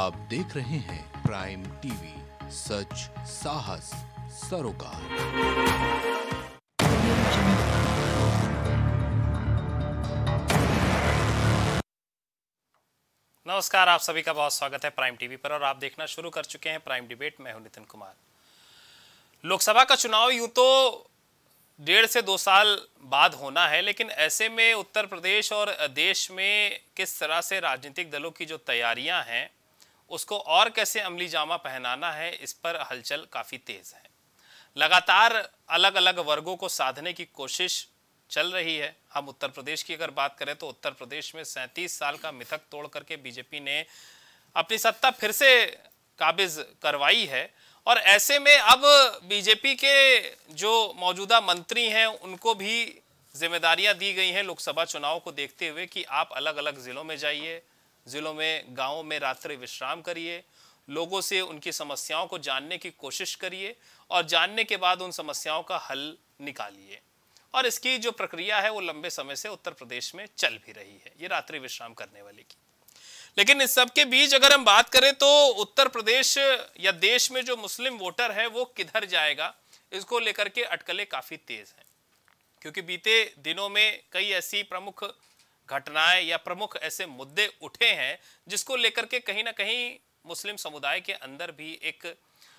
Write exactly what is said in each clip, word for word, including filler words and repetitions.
आप देख रहे हैं प्राइम टीवी, सच साहस सरोकार। नमस्कार, आप सभी का बहुत स्वागत है प्राइम टीवी पर और आप देखना शुरू कर चुके हैं प्राइम डिबेट। मैं हूं नितिन कुमार। लोकसभा का चुनाव यूं तो डेढ़ से दो साल बाद होना है, लेकिन ऐसे में उत्तर प्रदेश और देश में किस तरह से राजनीतिक दलों की जो तैयारियां हैं उसको और कैसे अमली जामा पहनाना है, इस पर हलचल काफ़ी तेज़ है। लगातार अलग अलग वर्गों को साधने की कोशिश चल रही है। हम उत्तर प्रदेश की अगर बात करें तो उत्तर प्रदेश में सैंतीस साल का मिथक तोड़ करके बीजेपी ने अपनी सत्ता फिर से काबिज करवाई है और ऐसे में अब बीजेपी के जो मौजूदा मंत्री हैं उनको भी जिम्मेदारियां दी गई हैं लोकसभा चुनाव को देखते हुए कि आप अलग अलग ज़िलों में जाइए, ज़िलों में गाँवों में रात्रि विश्राम करिए, लोगों से उनकी समस्याओं को जानने की कोशिश करिए और जानने के बाद उन समस्याओं का हल निकालिए। और इसकी जो प्रक्रिया है वो लंबे समय से उत्तर प्रदेश में चल भी रही है, ये रात्रि विश्राम करने वाले की। लेकिन इस सब के बीच अगर हम बात करें तो उत्तर प्रदेश या देश में जो मुस्लिम वोटर है वो किधर जाएगा, इसको लेकर के अटकलें काफ़ी तेज़ हैं। क्योंकि बीते दिनों में कई ऐसी प्रमुख घटनाएं या प्रमुख ऐसे मुद्दे उठे हैं जिसको लेकर के कहीं ना कहीं मुस्लिम समुदाय के अंदर भी एक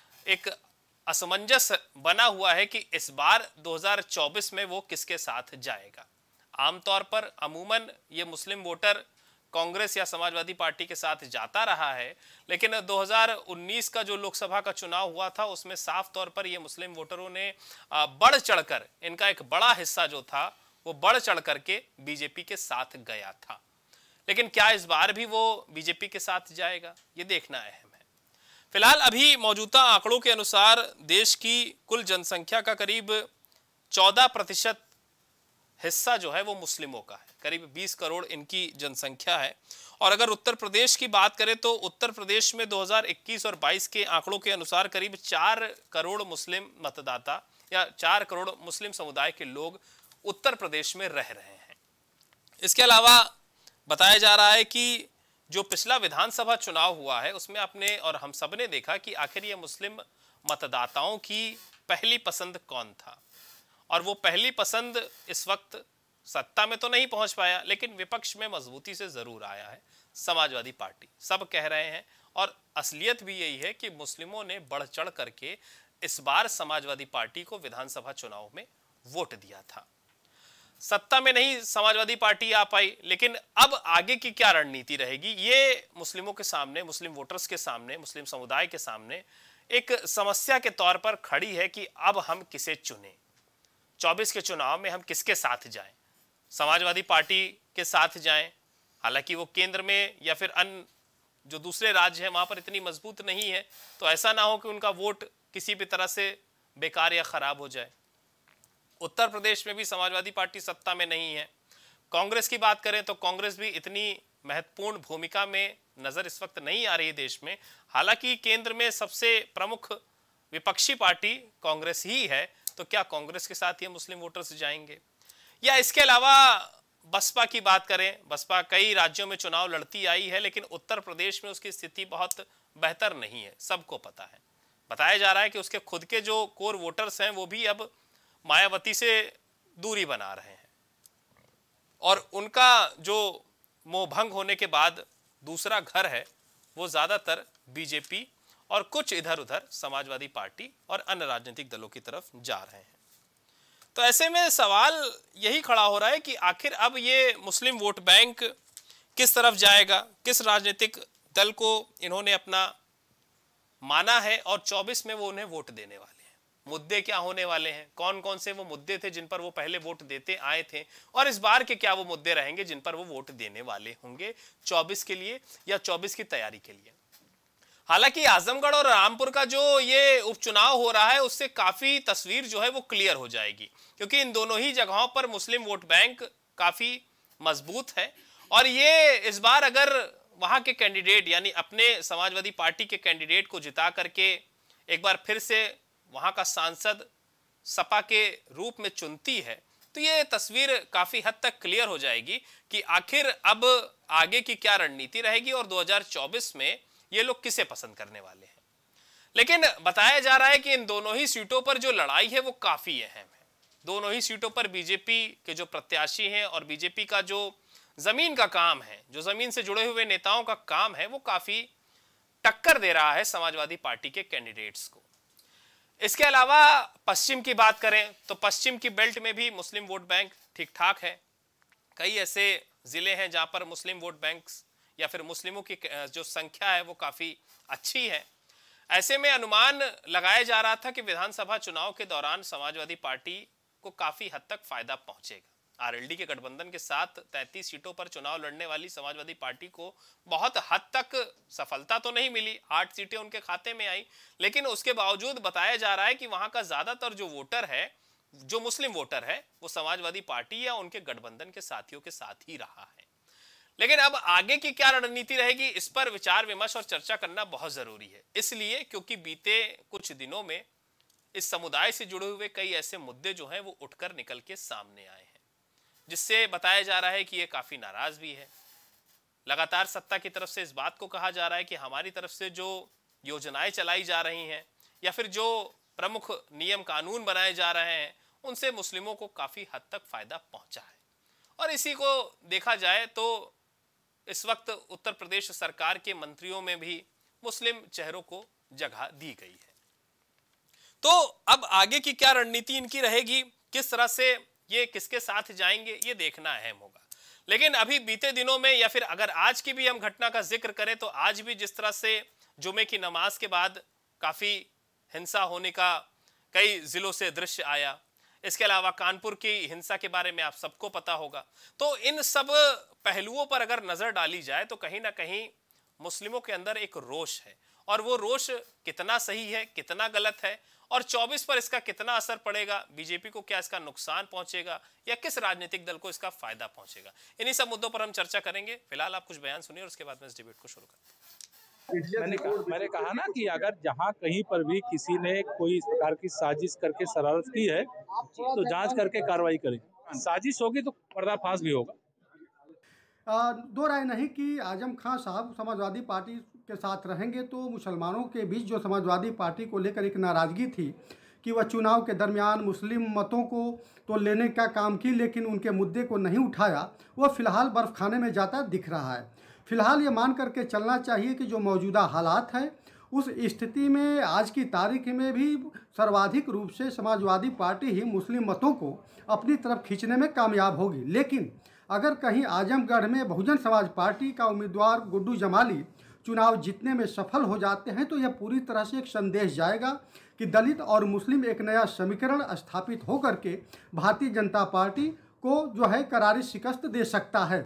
एक असमंजस बना हुआ है कि इस बार दो हज़ार चौबीस में वो किसके साथ जाएगा। आमतौर पर अमूमन ये मुस्लिम वोटर कांग्रेस या समाजवादी पार्टी के साथ जाता रहा है, लेकिन दो हज़ार उन्नीस का जो लोकसभा का चुनाव हुआ था उसमें साफ तौर पर ये मुस्लिम वोटरों ने बढ़ चढ़कर, इनका एक बड़ा हिस्सा जो था वो बढ़ चढ़ करके बीजेपी के साथ गया था। लेकिन क्या इस बार भी वो बीजेपी के साथ जाएगा, ये देखना अहम है। फिलहाल अभी मौजूदा आंकड़ों के अनुसार देश की कुल जनसंख्या का करीब चौदह प्रतिशत हिस्सा जो है वो मुस्लिमों का है, करीब बीस करोड़ इनकी जनसंख्या है। और अगर उत्तर प्रदेश की बात करें तो उत्तर प्रदेश में दो हज़ार इक्कीस और बाईस के आंकड़ों के अनुसार करीब चार करोड़ मुस्लिम मतदाता या चार करोड़ मुस्लिम समुदाय के लोग उत्तर प्रदेश में रह रहे हैं। इसके अलावा बताया जा रहा है कि जो पिछला विधानसभा चुनाव हुआ है उसमें आपने और हम सब ने देखा कि आखिर ये मुस्लिम मतदाताओं की पहली पसंद कौन था। और वो पहली पसंद इस वक्त सत्ता में तो नहीं पहुंच पाया, लेकिन विपक्ष में मजबूती से जरूर आया है समाजवादी पार्टी। सब कह रहे हैं और असलियत भी यही है कि मुस्लिमों ने बढ़ चढ़ करके इस बार समाजवादी पार्टी को विधानसभा चुनाव में वोट दिया था। सत्ता में नहीं समाजवादी पार्टी आ पाई, लेकिन अब आगे की क्या रणनीति रहेगी ये मुस्लिमों के सामने, मुस्लिम वोटर्स के सामने, मुस्लिम समुदाय के सामने एक समस्या के तौर पर खड़ी है कि अब हम किसे चुनें। चौबीस के चुनाव में हम किसके साथ जाएं? समाजवादी पार्टी के साथ जाएं, हालांकि वो केंद्र में या फिर अन्य जो दूसरे राज्य हैं वहां पर इतनी मजबूत नहीं है, तो ऐसा ना हो कि उनका वोट किसी भी तरह से बेकार या खराब हो जाए। उत्तर प्रदेश में भी समाजवादी पार्टी सत्ता में नहीं है। कांग्रेस की बात करें तो कांग्रेस भी इतनी महत्वपूर्ण भूमिका में नजर इस वक्त नहीं आ रही देश में, हालांकि केंद्र में सबसे प्रमुख विपक्षी पार्टी कांग्रेस ही है। तो क्या कांग्रेस के साथ ये मुस्लिम वोटर्स जाएंगे? या इसके अलावा बसपा की बात करें, बसपा कई राज्यों में चुनाव लड़ती आई है, लेकिन उत्तर प्रदेश में उसकी स्थिति बहुत बेहतर नहीं है, सबको पता है। बताया जा रहा है कि उसके खुद के जो कोर वोटर्स हैं वो भी अब मायावती से दूरी बना रहे हैं और उनका जो मोह भंग होने के बाद दूसरा घर है वो ज़्यादातर बीजेपी और कुछ इधर उधर समाजवादी पार्टी और अन्य राजनीतिक दलों की तरफ जा रहे हैं। तो ऐसे में सवाल यही खड़ा हो रहा है कि आखिर अब ये मुस्लिम वोट बैंक किस तरफ जाएगा, किस राजनीतिक दल को इन्होंने अपना माना है और चौबीस में वो उन्हें वोट देने वाले हैं। मुद्दे क्या होने वाले हैं, कौन कौन से वो मुद्दे थे जिन पर वो पहले वोट देते आए थे और इस बार के क्या वो मुद्दे रहेंगे जिन पर वो वोट देने वाले होंगे चौबीस के लिए या चौबीस की तैयारी के लिए। हालांकि आजमगढ़ और रामपुर का जो ये उपचुनाव हो रहा है उससे काफी तस्वीर जो है वो क्लियर हो जाएगी, क्योंकि इन दोनों ही जगहों पर मुस्लिम वोट बैंक काफी मजबूत है और ये इस बार अगर वहां के कैंडिडेट यानी अपने समाजवादी पार्टी के कैंडिडेट को जिता करके एक बार फिर से वहां का सांसद सपा के रूप में चुनती है तो ये तस्वीर काफी हद तक क्लियर हो जाएगी कि आखिर अब आगे की क्या रणनीति रहेगी और दो हज़ार चौबीस में ये लोग किसे पसंद करने वाले हैं। लेकिन बताया जा रहा है कि इन दोनों ही सीटों पर जो लड़ाई है वो काफी अहम है। दोनों ही सीटों पर बीजेपी के जो प्रत्याशी हैं और बीजेपी का जो जमीन का काम है, जो जमीन से जुड़े हुए नेताओं का काम है, वो काफी टक्कर दे रहा है समाजवादी पार्टी के कैंडिडेट्स को। इसके अलावा पश्चिम की बात करें तो पश्चिम की बेल्ट में भी मुस्लिम वोट बैंक ठीक ठाक है। कई ऐसे जिले हैं जहां पर मुस्लिम वोट बैंक या फिर मुस्लिमों की जो संख्या है वो काफी अच्छी है। ऐसे में अनुमान लगाया जा रहा था कि विधानसभा चुनाव के दौरान समाजवादी पार्टी को काफी हद तक फायदा पहुंचेगा। आरएलडी के गठबंधन के साथ तैंतीस सीटों पर चुनाव लड़ने वाली समाजवादी पार्टी को बहुत हद तक सफलता तो नहीं मिली, आठ सीटें उनके खाते में आई, लेकिन उसके बावजूद बताया जा रहा है कि वहां का ज्यादातर जो वोटर है, जो मुस्लिम वोटर है, वो समाजवादी पार्टी या उनके गठबंधन के साथियों के साथ ही रहा है। लेकिन अब आगे की क्या रणनीति रहेगी, इस पर विचार विमर्श और चर्चा करना बहुत जरूरी है। इसलिए क्योंकि बीते कुछ दिनों में इस समुदाय से जुड़े हुए कई ऐसे मुद्दे जो हैं वो उठकर निकल के सामने आए हैं, जिससे बताया जा रहा है कि ये काफी नाराज भी है। लगातार सत्ता की तरफ से इस बात को कहा जा रहा है कि हमारी तरफ से जो योजनाएं चलाई जा रही हैं या फिर जो प्रमुख नियम कानून बनाए जा रहे हैं, उनसे मुस्लिमों को काफी हद तक फायदा पहुंचा है। और इसी को देखा जाए तो इस वक्त उत्तर प्रदेश सरकार के मंत्रियों में भी मुस्लिम चेहरों को जगह दी गई है। तो अब आगे की क्या रणनीति इनकी रहेगी, किस तरह से ये किसके साथ जाएंगे, ये देखना अहम होगा। लेकिन अभी बीते दिनों में या फिर अगर आज की भी हम घटना का जिक्र करें तो आज भी जिस तरह से जुमे की नमाज के बाद काफी हिंसा होने का कई जिलों से दृश्य आया, इसके अलावा कानपुर की हिंसा के बारे में आप सबको पता होगा। तो इन सब पहलुओं पर अगर नजर डाली जाए तो कहीं ना कहीं मुस्लिमों के अंदर एक रोष है, और वो रोष कितना सही है, कितना गलत है, और चौबीस पर इसका कितना असर पड़ेगा, बीजेपी को क्या इसका नुकसान पहुंचेगा या किस राजनीतिक दल को इसका फायदा पहुंचेगा, इन्हीं सब मुद्दों पर हम चर्चा करेंगे। फिलहाल आप कुछ बयान सुनिए और उसके बाद में इस डिबेट को शुरू करते हैं। मैंने कहा मैंने कहा ना कि अगर जहां कहीं पर भी किसी ने कोई इस प्रकार की साजिश करके शरारत की है तो जांच करके कार्रवाई करें। साजिश होगी तो पर्दाफाश भी होगा। आ, दो राय नहीं कि आजम खां साहब समाजवादी पार्टी के साथ रहेंगे तो मुसलमानों के बीच जो समाजवादी पार्टी को लेकर एक नाराज़गी थी कि वह चुनाव के दरमियान मुस्लिम मतों को तो लेने का काम की लेकिन उनके मुद्दे को नहीं उठाया, वह फ़िलहाल बर्फ़ खाने में जाता दिख रहा है। फ़िलहाल ये मान करके चलना चाहिए कि जो मौजूदा हालात है उस स्थिति में आज की तारीख में भी सर्वाधिक रूप से समाजवादी पार्टी ही मुस्लिम मतों को अपनी तरफ खींचने में कामयाब होगी। लेकिन अगर कहीं आजमगढ़ में बहुजन समाज पार्टी का उम्मीदवार गुड्डू जमाली चुनाव जीतने में सफल हो जाते हैं तो यह पूरी तरह से एक संदेश जाएगा कि दलित और मुस्लिम एक नया समीकरण स्थापित होकर के भारतीय जनता पार्टी को जो है करारी शिकस्त दे सकता है।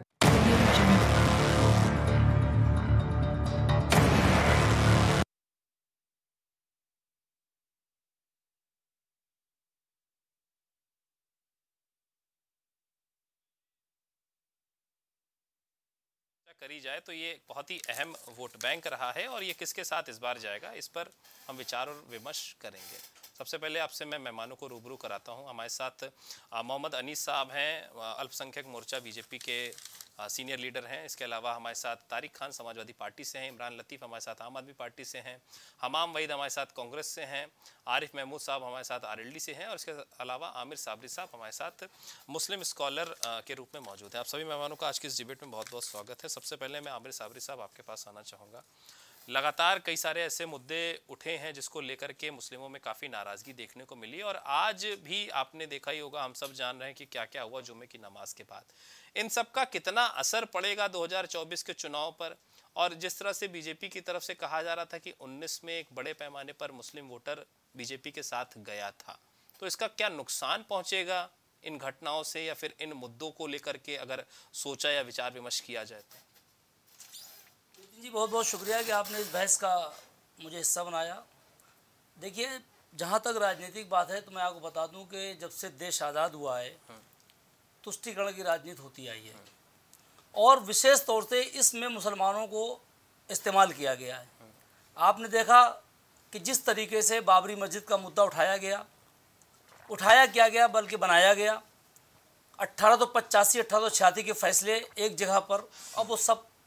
करी जाए तो ये बहुत ही अहम वोट बैंक रहा है, और ये किसके साथ इस बार जाएगा इस पर हम विचार और विमर्श करेंगे। सबसे पहले आपसे मैं मेहमानों को रूबरू कराता हूं। हमारे साथ मोहम्मद अनीस साहब हैं, अल्पसंख्यक मोर्चा बीजेपी के सीनियर लीडर हैं। इसके अलावा हमारे साथ तारिक खान समाजवादी पार्टी से हैं, इमरान लतीफ़ हमारे साथ आम आदमी पार्टी से हैं, हमाम वहीद हमारे साथ कांग्रेस से हैं, आरिफ महमूद साहब हमारे साथ आरएलडी से हैं, और इसके अलावा आमिर साबरी साहब हमारे साथ मुस्लिम स्कॉलर के रूप में मौजूद हैं। आप सभी मेहमानों का आज की इस डिबेट में बहुत बहुत स्वागत है। सबसे पहले मैं आमिर साबरी साहब आपके पास आना चाहूँगा। लगातार कई सारे ऐसे मुद्दे उठे हैं जिसको लेकर के मुस्लिमों में काफ़ी नाराज़गी देखने को मिली, और आज भी आपने देखा ही होगा, हम सब जान रहे हैं कि क्या क्या हुआ जुमे की नमाज के बाद। इन सब का कितना असर पड़ेगा दो हज़ार चौबीस के चुनाव पर, और जिस तरह से बीजेपी की तरफ से कहा जा रहा था कि उन्नीस में एक बड़े पैमाने पर मुस्लिम वोटर बीजेपी के साथ गया था, तो इसका क्या नुकसान पहुंचेगा इन घटनाओं से, या फिर इन मुद्दों को लेकर के अगर सोचा या विचार विमर्श किया जाए तो? जी बहुत बहुत शुक्रिया कि आपने इस बहस का मुझे हिस्सा बनाया। देखिए, जहाँ तक राजनीतिक बात है तो मैं आपको बता दूं कि जब से देश आज़ाद हुआ है तुष्टीकरण की राजनीति होती आई है, और विशेष तौर से इसमें मुसलमानों को इस्तेमाल किया गया है। आपने देखा कि जिस तरीके से बाबरी मस्जिद का मुद्दा उठाया गया, उठाया क्या गया बल्कि बनाया गया। अट्ठारह सौ पचासी अट्ठारह सौ छियासी के फैसले एक जगह पर, अब वो सब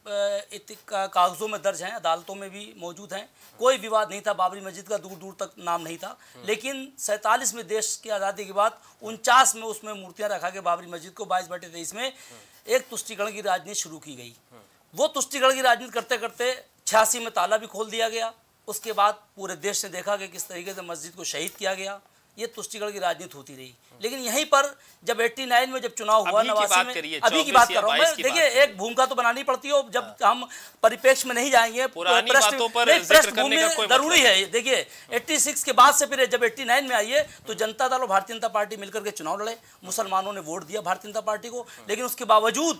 कागजों में दर्ज हैं, अदालतों में भी मौजूद हैं। कोई विवाद नहीं था, बाबरी मस्जिद का दूर दूर तक नाम नहीं था। लेकिन सैंतालीस में देश की आज़ादी के बाद उनचास में उसमें मूर्तियां रखा के बाबरी मस्जिद को बाईस बटे तेईस में एक तुष्टिकरण की राजनीति शुरू की गई। वो तुष्टिकरण की राजनीति करते करते छियासी में ताला भी खोल दिया गया। उसके बाद पूरे देश ने देखा कि किस तरीके से मस्जिद को शहीद किया गया। ये तुष्टिकरण की राजनीति होती रही। लेकिन यहीं पर जब नवासी में जब चुनाव हुआ, नवासी में, अभी की बात कर रहा हूँ मैं, देखिए एक भूमिका तो बनानी पड़ती है। जब हम परिप्रेक्ष्य में नहीं जाएंगे, पृष्ठभूमि जरूरी है। देखिए छियासी के बाद से फिर जब नवासी में आइए तो जनता दल और भारतीय जनता पार्टी मिलकर के चुनाव लड़े। मुसलमानों ने वोट दिया भारतीय जनता पार्टी को, लेकिन उसके बावजूद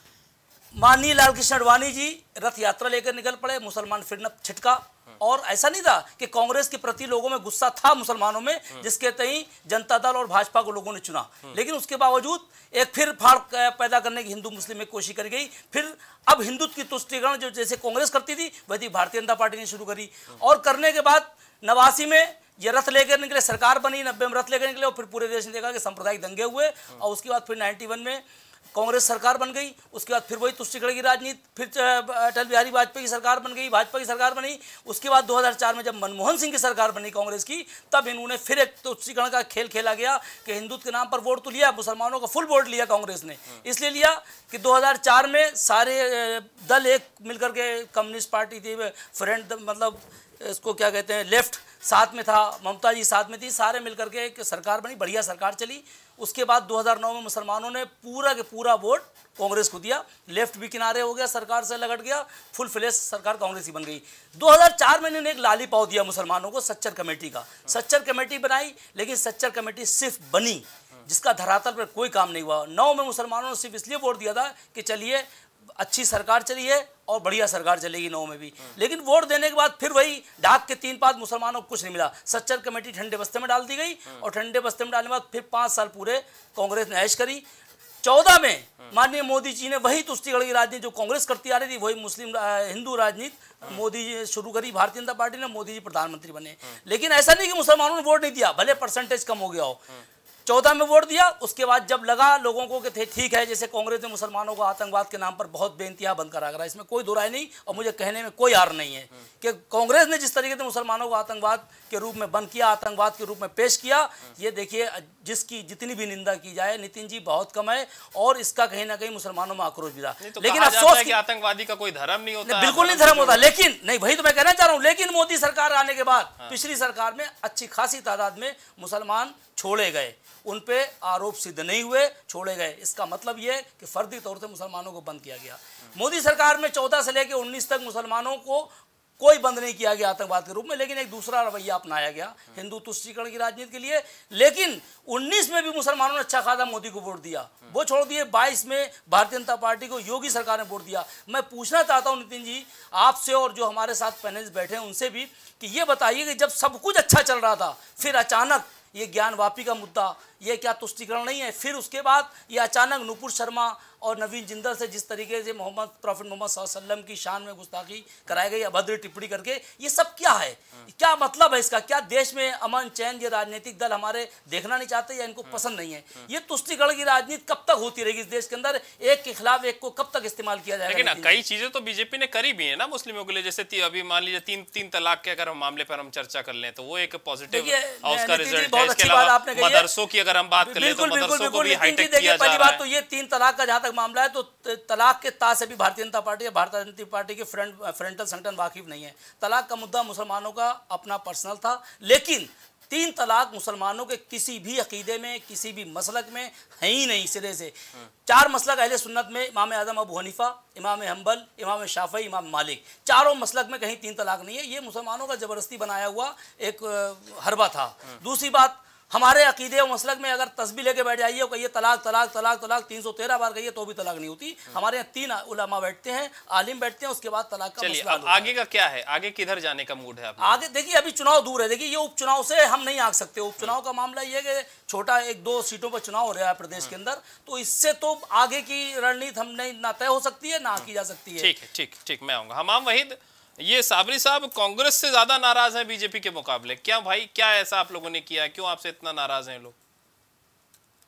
माननीय लाल कृष्ण आडवाणी जी रथ यात्रा लेकर निकल पड़े। मुसलमान फिर न छिटका। और ऐसा नहीं था कि कांग्रेस के प्रति लोगों में गुस्सा था मुसलमानों में, जिसके तई जनता दल और भाजपा को लोगों ने चुना। लेकिन उसके बावजूद एक फिर फाड़ पैदा करने की हिंदू मुस्लिम में कोशिश करी गई। फिर अब हिंदुत्व की तुष्टिकरण जो जैसे कांग्रेस करती थी वैसे भारतीय जनता पार्टी ने शुरू करी। और करने के बाद नवासी में ये रथ लेकर निकले, सरकार बनी। नब्बे में रथ लेकर निकले और फिर पूरे देश ने देखा कि सांप्रदायिक दंगे हुए। और उसके बाद फिर नाइन्टी वन में कांग्रेस सरकार बन गई। उसके बाद फिर वही तुष्टिकरण की राजनीति, फिर अटल बिहारी वाजपेयी की सरकार बन गई, भाजपा की सरकार बनी। उसके बाद दो हज़ार चार में जब मनमोहन सिंह की सरकार बनी कांग्रेस की, तब इन्होंने फिर एक तुष्टिकरण का खेल खेला गया कि हिंदुत्व के नाम पर वोट तो लिया, मुसलमानों का फुल वोट लिया कांग्रेस ने। इसलिए लिया कि दो हज़ार चार में सारे दल एक मिलकर के, कम्युनिस्ट पार्टी थी, फ्रंट मतलब इसको क्या कहते हैं, लेफ्ट साथ में था, ममता जी साथ में थी, सारे मिलकर के एक सरकार बनी, बढ़िया सरकार चली। उसके बाद दो हज़ार नौ में मुसलमानों ने पूरा के पूरा वोट कांग्रेस को दिया। लेफ्ट भी किनारे हो गया, सरकार से लगट गया, फुल फ्लेश सरकार कांग्रेस की बन गई। दो हज़ार चार में इन्होंने एक लाली पाव दिया मुसलमानों को, सच्चर कमेटी का। सच्चर कमेटी बनाई, लेकिन सच्चर कमेटी सिर्फ बनी, जिसका धरातल पर कोई काम नहीं हुआ। नौ में मुसलमानों ने सिर्फ इसलिए वोट दिया था कि चलिए अच्छी सरकार चली है और बढ़िया सरकार चलेगी नौ में भी। लेकिन वोट देने के बाद फिर वही ढाक के तीन पाँच मुसलमानों को कुछ नहीं मिला। सच्चर कमेटी ठंडे बस्ते में डाल दी गई और ठंडे बस्ते में डालने के बाद फिर पाँच साल पूरे कांग्रेस ने ऐश करी। चौदह में माननीय मोदी जी ने वही तुष्टिकरण की राजनीति जो कांग्रेस करती आ रही थी, वही मुस्लिम हिंदू राजनीति मोदी जी शुरू करी, भारतीय जनता पार्टी ने, मोदी जी प्रधानमंत्री बने। लेकिन ऐसा नहीं कि मुसलमानों ने वोट नहीं दिया, भले परसेंटेज कम हो गया हो। चौदह में वोट दिया। उसके बाद जब लगा लोगों को कि थे ठीक है, जैसे कांग्रेस ने मुसलमानों को आतंकवाद के नाम पर बहुत बेइंतहा बंद करा करा, इसमें कोई दो राय नहीं और मुझे कहने में कोई आर नहीं है कि कांग्रेस ने जिस तरीके से मुसलमानों को आतंकवाद के रूप में बंद किया, आतंकवाद के रूप में पेश किया, ये देखिए जिसकी जितनी भी निंदा की जाए नितिन जी बहुत कम है। और इसका कहीं ना कहीं मुसलमानों में आक्रोश भी था। तो लेकिन अफसोस है कि आतंकवादी का कोई धर्म नहीं होता, बिल्कुल नहीं धर्म होता। लेकिन नहीं, वही तो मैं कहना चाह रहा हूँ। लेकिन मोदी सरकार आने के बाद पिछली सरकार में अच्छी खासी तादाद में मुसलमान छोड़े गए, उन पे आरोप सिद्ध नहीं हुए, छोड़े गए। इसका मतलब ये कि फर्दी तौर से मुसलमानों को बंद किया गया। मोदी सरकार में चौदह से लेकर उन्नीस तक मुसलमानों को कोई बंद नहीं किया गया आतंकवाद के रूप में, लेकिन एक दूसरा रवैया अपनाया गया हिंदू तुष्टिकरण की राजनीति के लिए। लेकिन उन्नीस में भी मुसलमानों ने अच्छा खासा मोदी को वोट दिया, वो छोड़ दिए। बाईस में भारतीय जनता पार्टी को योगी सरकार ने वोट दिया। मैं पूछना चाहता हूं नितिन जी आपसे और जो हमारे साथ पैनलिस्ट बैठे हैं उनसे भी कि ये बताइए कि जब सब कुछ अच्छा चल रहा था, फिर अचानक ये ज्ञान वापी का मुद्दा, ये क्या तुष्टिकरण नहीं है? फिर उसके बाद ये अचानक नुपुर शर्मा और नवीन जिंदल से जिस तरीके से मोहम्मद प्रॉफिट मोहम्मद सल्लल्लाहु अलैहि वसल्लम की शान में गुस्ताखी कराई गई, अभद्र टिप्पणी करके, ये सब क्या है? क्या मतलब है इसका? क्या देश में अमन चैन ये राजनीतिक दल हमारे देखना नहीं चाहते या इनको पसंद नहीं है? ये तुष्टिकरण की राजनीति कब तक होती रहेगी इस देश के अंदर? एक के खिलाफ एक को कब तक इस्तेमाल किया जाएगा? लेकिन कई चीजें तो बीजेपी ने करी भी है ना मुस्लिमों के लिए, जैसे अभी मान लीजिए तीन तीन तलाक के अगर मामले पर हम चर्चा कर लें तो वो एक पॉजिटिव उसका रिजल्ट है। इसके अलावा मदरसों की अगर हम बात कर लें तो मदरसों को भी हाईटेक किया जा रहा है। तो ये तीन तलाक का जहां तक मामला है तो तलाक के ता से भी भारतीय जनता पार्टी या भारतीय जनता पार्टी के फ्रंट फ्रंटल संगठन वाकिफ नहीं है। तलाक का मुद्दा मुसलमानों का अपना पर्सनल था, लेकिन तीन तलाक मुसलमानों के किसी भी अकीदे में, किसी भी मसलक में है ही नहीं सिरे से। चार मसलक अहले सुन्नत में इमाम आजम अबू हनीफा, इमाम हम्बल, इमाम शाफई, इमाम मालिक, चारों मसलक में कहीं तीन तलाक नहीं है। ये मुसलमानों का जबरदस्ती बनाया हुआ एक हरबा था। दूसरी बात, हमारे अकीदे और मसलक में अगर तस्बीह लेके बैठ जाइए और कहिए तलाक तलाक तलाक तलाक तीन सौ तेरह बार कहिए तो भी तलाक नहीं होती। हमारे यहाँ तीन उलमा बैठते हैं, आलिम बैठते हैं, उसके बाद तलाक का मसला अब आगे का क्या है? आगे किधर जाने का मूड है आपका? आगे देखिए अभी चुनाव दूर है। देखिए ये उपचुनाव से हम नहीं आग सकते। उपचुनाव का मामला ये है कि छोटा एक दो सीटों पर चुनाव हो रहा है प्रदेश के अंदर, तो इससे तो आगे की रणनीति हम नहीं ना तय हो सकती है ना की जा सकती है। ठीक है, ठीक ठीक मैं आऊंगा। हमाम वहीद, ये साबरी साहब कांग्रेस से ज्यादा नाराज हैं बीजेपी के मुकाबले, क्या भाई क्या ऐसा आप लोगों ने किया, क्यों आपसे इतना नाराज हैं लोग?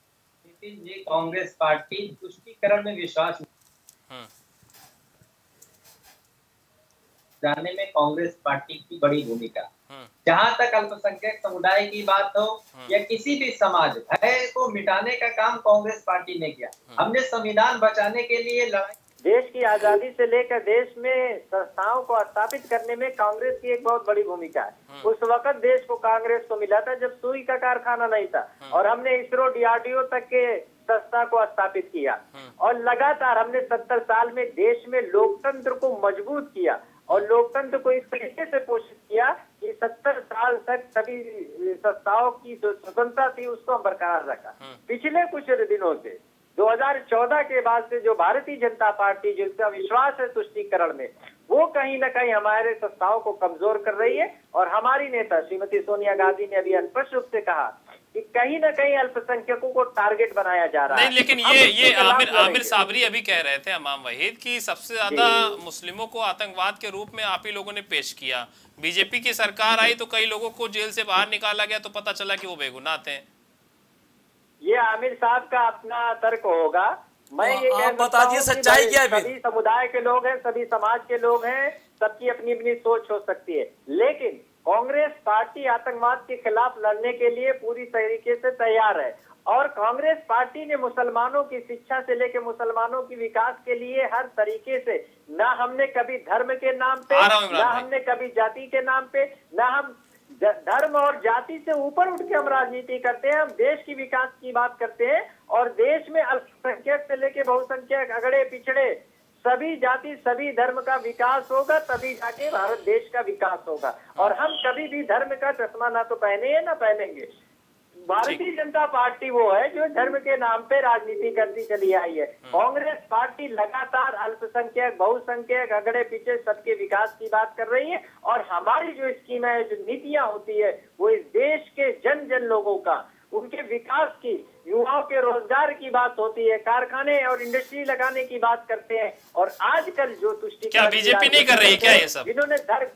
ये कांग्रेस पार्टी तुष्टिकरण में विश्वास जाने में कांग्रेस पार्टी की बड़ी भूमिका। जहां तक अल्पसंख्यक समुदाय की बात हो या किसी भी समाज, भय को मिटाने का काम कांग्रेस पार्टी ने किया। हमने संविधान बचाने के लिए लड़ाई, देश की आजादी से लेकर देश में संस्थाओं को स्थापित करने में कांग्रेस की एक बहुत बड़ी भूमिका है। उस वक्त देश को कांग्रेस को मिला था जब सुई का कारखाना नहीं था, और हमने इसरो डीआरडीओ तक के संस्था को स्थापित किया, और लगातार हमने सत्तर साल में देश में लोकतंत्र को मजबूत किया और लोकतंत्र को इस तरीके से पोषित किया कि सत्तर साल तक सभी संस्थाओं की जो स्वतंत्रता थी उसको हम बरकरार रखा। पिछले कुछ दिनों से दो हज़ार चौदह के बाद से जो भारतीय जनता पार्टी जिसका विश्वास है तुष्टीकरण में, वो कहीं न कहीं हमारे संस्थाओं को कमजोर कर रही है। और हमारी नेता श्रीमती सोनिया गांधी ने अभी स्पष्ट रूप से कहा कि कहीं न कहीं अल्पसंख्यकों को टारगेट बनाया जा रहा नहीं, है। लेकिन ये ये आमिर आमिर साबरी अभी कह रहे थे, इमाम वहीद, की सबसे ज्यादा मुस्लिमों को आतंकवाद के रूप में आप ही लोगों ने पेश किया। बीजेपी की सरकार आई तो कई लोगों को जेल से बाहर निकाला गया, तो पता चला कि वो बेगुनाह थे। ये आमिर साहब का अपना तर्क होगा। मैं ये आप बता दिए सच्चाई क्या है? सभी समुदाय के लोग हैं, सभी समाज के लोग हैं, सबकी अपनी अपनी सोच हो सकती है, लेकिन कांग्रेस पार्टी आतंकवाद के खिलाफ लड़ने के लिए पूरी तरीके से तैयार है। और कांग्रेस पार्टी ने मुसलमानों की शिक्षा से लेकर मुसलमानों की विकास के लिए हर तरीके से, ना हमने कभी धर्म के नाम पे, ना हमने कभी जाति के नाम पे, ना हम धर्म और जाति से ऊपर उठ के हम राजनीति करते हैं। हम देश की विकास की बात करते हैं, और देश में अल्पसंख्यक से लेके बहुसंख्यक, अगड़े पिछड़े, सभी जाति सभी धर्म का विकास होगा, तभी जाके भारत देश का विकास होगा। और हम कभी भी धर्म का चश्मा ना तो पहने हैं ना पहनेंगे। भारतीय जनता पार्टी वो है जो धर्म के नाम पे राजनीति करती चली आई है। कांग्रेस पार्टी लगातार अल्पसंख्यक, बहुसंख्यक, अगड़े पीछे सबके विकास की बात कर रही है। और हमारी जो स्कीम है, जो नीतियां होती है, वो इस देश के जन जन लोगों का, उनके विकास की, युवाओं के रोजगार की बात होती है, कारखाने और इंडस्ट्री लगाने की बात करते हैं। और आजकल जो तुष्टि, क्या बीजेपी नहीं कर रही क्या ये सब? इन्होंने धर्म,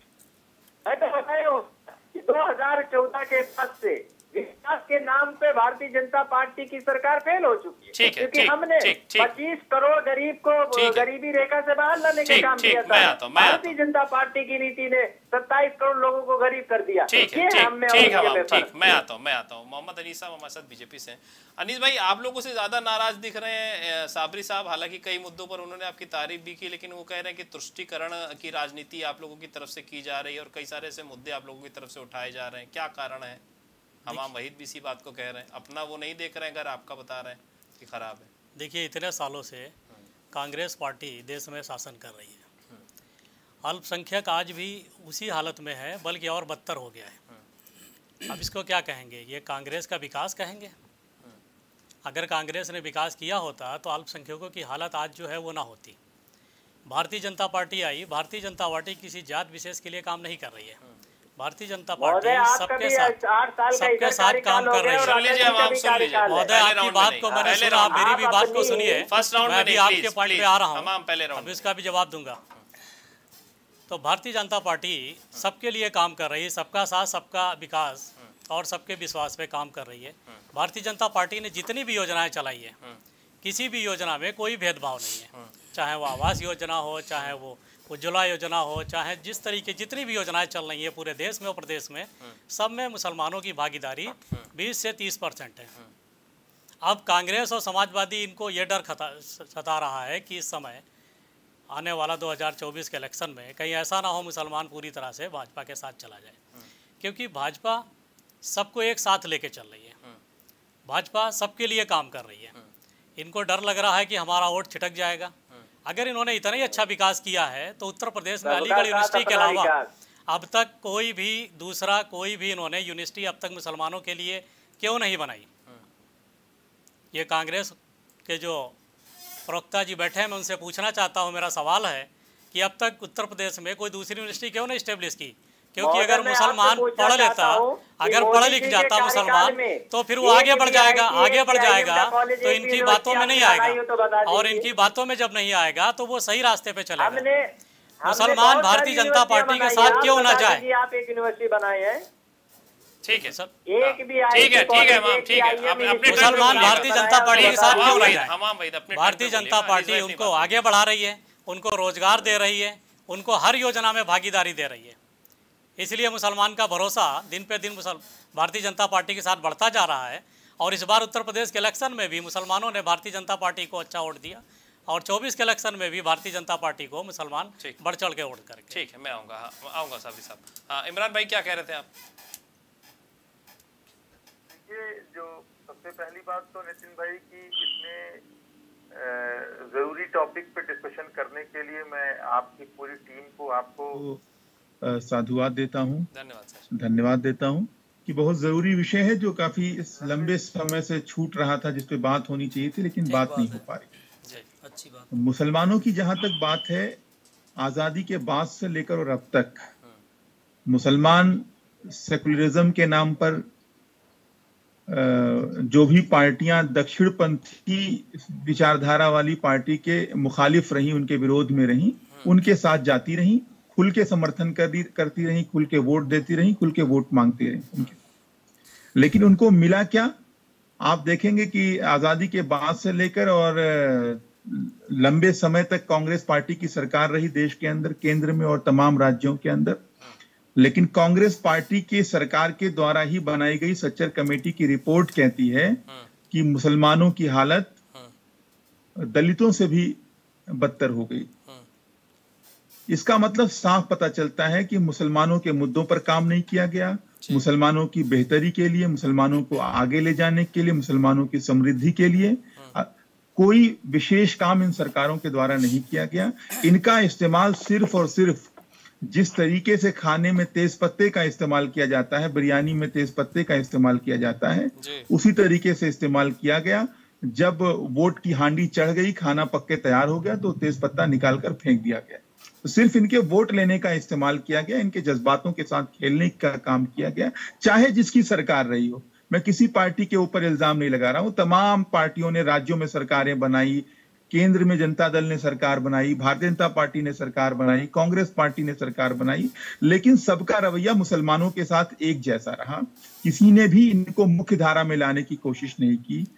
मैं तो बताया हूँ दो हजार चौदह के बाद से विकास के नाम पे भारतीय जनता पार्टी की सरकार फेल हो चुकी है। ठीक है, क्योंकि ठीक, हमने ठीक, ठीक। पच्चीस करोड़ गरीब को गरीबी रेखा से बाहर लाने का ठीक, काम ठीक, किया मैं था। आता हूं, मैं भारतीय जनता पार्टी की नीति ने सत्ताईस करोड़ लोगों को गरीब कर दिया। ठीक है, ये ठीक, हम में ठीक है, और माम, ये ठीक, फर्क। मैं आता हूँ मैं आता हूँ मोहम्मद अनीस साहब हमारे साथ बीजेपी से हैं। अनीस भाई, आप लोगों से ज्यादा नाराज दिख रहे हैं साबरी साहब। हालांकि कई मुद्दों पर उन्होंने आपकी तारीफ भी की, लेकिन वो कह रहे हैं कि तुष्टीकरण की राजनीति आप लोगों की तरफ से की जा रही है और कई सारे ऐसे मुद्दे आप लोगों की तरफ से उठाए जा रहे हैं। क्या कारण है? इमाम वहीद भी इसी बात को कह रहे हैं, अपना वो नहीं देख रहे हैं, घर आपका बता रहे हैं कि खराब है। देखिए, इतने सालों से कांग्रेस पार्टी देश में शासन कर रही है। अल्पसंख्यक आज भी उसी हालत में है, बल्कि और बदतर हो गया है। अब इसको क्या कहेंगे? ये कांग्रेस का विकास कहेंगे? अगर कांग्रेस ने विकास किया होता तो अल्पसंख्यकों की हालत आज जो है वो ना होती। भारतीय जनता पार्टी आई, भारतीय जनता पार्टी किसी जात विशेष के लिए काम नहीं कर रही है। भारतीय जनता पार्टी सबके साथ सबके साथ काम कर रही है। महोदय, आपकी बात को मैंने सुना, आप मेरी भी बात को सुनिए। मैं भी आपके पॉइंट पे आ रहा हूँ, अब इसका भी जवाब दूंगा। तो भारतीय जनता पार्टी सबके लिए काम कर रही है, सबका साथ सबका विकास और सबके विश्वास पे काम कर रही है। भारतीय जनता पार्टी ने जितनी भी योजनाएं चलाई है, किसी भी योजना में कोई भेदभाव नहीं है, चाहे वो आवास योजना हो, चाहे वो उज्ज्वला योजना हो, चाहे जिस तरीके जितनी भी योजनाएं चल रही हैं पूरे देश में और प्रदेश में, सब में मुसलमानों की भागीदारी बीस से तीस परसेंट है। अब कांग्रेस और समाजवादी इनको ये डर खता सता रहा है कि इस समय आने वाला दो हज़ार चौबीस के इलेक्शन में कहीं ऐसा ना हो मुसलमान पूरी तरह से भाजपा के साथ चला जाए, क्योंकि भाजपा सबको एक साथ लेके चल रही है, भाजपा सबके लिए काम कर रही है। इनको डर लग रहा है कि हमारा वोट छिटक जाएगा। अगर इन्होंने इतना ही अच्छा विकास किया है तो उत्तर प्रदेश में अलीगढ़ यूनिवर्सिटी के अलावा अब तक कोई भी दूसरा कोई भी इन्होंने यूनिवर्सिटी अब तक मुसलमानों के लिए क्यों नहीं बनाई? ये कांग्रेस के जो प्रवक्ता जी बैठे हैं, मैं उनसे पूछना चाहता हूँ, मेरा सवाल है कि अब तक उत्तर प्रदेश में कोई दूसरी यूनिवर्सिटी क्यों नहीं इस्टेब्लिश की? क्योंकि अगर मुसलमान पढ़ लेता, अगर पढ़ लिख जाता मुसलमान, तो फिर वो आगे बढ़ जाएगा, आगे बढ़ जाएगा तो इनकी बातों में नहीं आएगा, और इनकी बातों में जब नहीं आएगा तो वो सही रास्ते पे चलेगा। मुसलमान भारतीय जनता पार्टी के साथ क्यों ना जाए? आप एक यूनिवर्सिटी बनाए हैं, ठीक है सर, एक भी ठीक है, ठीक है मैम, ठीक है। मुसलमान भारतीय जनता पार्टी के साथ क्यों नहीं जाए? हमाम भाई, अपने भारतीय जनता पार्टी उनको आगे बढ़ा रही है, उनको रोजगार दे रही है, उनको हर योजना में भागीदारी दे रही है। इसलिए मुसलमान का भरोसा दिन पे दिन मुसल भारतीय जनता पार्टी के साथ बढ़ता जा रहा है। और इस बार उत्तर प्रदेश के इलेक्शन में भी मुसलमानों ने भारतीय जनता पार्टी को अच्छा वोट दिया और चौबीस के इलेक्शन में भी भारतीय जनता पार्टी को मुसलमान बढ़ चढ़ के वोट करेंगे। ठीक है, मैं आऊँगा हाँ, आऊँगा साहब साहब हाँ, इमरान भाई क्या कह रहे थे आप? देखिए, जो सबसे पहली बात तो नितिन भाई की इसमें जरूरी टॉपिक पे डिस्कशन करने के लिए मैं आपकी पूरी टीम को आपको साधुवाद देता हूँ, धन्यवाद सर, धन्यवाद देता हूँ कि बहुत जरूरी विषय है जो काफी लंबे समय से छूट रहा था, जिस पे बात होनी चाहिए थी लेकिन बात नहीं हो पा रही। अच्छी बात। मुसलमानों की जहां तक बात है, आजादी के बाद से लेकर और अब तक मुसलमान सेकुलरिज्म के नाम पर जो भी पार्टियां दक्षिणपंथी विचारधारा वाली पार्टी के मुखालिफ रही, उनके विरोध में रही, उनके साथ जाती रही, खुल के समर्थन कर करती रही, खुल के वोट देती रही, खुल के वोट मांगती रही उनके। लेकिन उनको मिला क्या? आप देखेंगे कि आजादी के बाद से लेकर और लंबे समय तक कांग्रेस पार्टी की सरकार रही देश के अंदर, केंद्र में और तमाम राज्यों के अंदर। लेकिन कांग्रेस पार्टी के सरकार के द्वारा ही बनाई गई सच्चर कमेटी की रिपोर्ट कहती है कि मुसलमानों की हालत दलितों से भी बदतर हो गई। इसका मतलब साफ पता चलता है कि मुसलमानों के मुद्दों पर काम नहीं किया गया, मुसलमानों की बेहतरी के लिए, मुसलमानों को आगे ले जाने के लिए, मुसलमानों की समृद्धि के लिए कोई विशेष काम इन सरकारों के द्वारा नहीं किया गया। इनका इस्तेमाल सिर्फ और सिर्फ जिस तरीके से खाने में तेज पत्ते का इस्तेमाल किया जाता है, बिरयानी में तेज पत्ते का इस्तेमाल किया जाता है, उसी तरीके से इस्तेमाल किया गया। जब वोट की हांडी चढ़ गई, खाना पक के तैयार हो गया, तो तेज पत्ता निकालकर फेंक दिया गया। तो सिर्फ इनके वोट लेने का इस्तेमाल किया गया, इनके जज्बातों के साथ खेलने का काम किया गया, चाहे जिसकी सरकार रही हो। मैं किसी पार्टी के ऊपर इल्जाम नहीं लगा रहा हूं। तमाम पार्टियों ने राज्यों में सरकारें बनाई, केंद्र में जनता दल ने सरकार बनाई, भारतीय जनता पार्टी ने सरकार बनाई, कांग्रेस पार्टी ने सरकार बनाई, लेकिन सबका रवैया मुसलमानों के साथ एक जैसा रहा। किसी ने भी इनको मुख्य धारा में लाने की कोशिश नहीं की,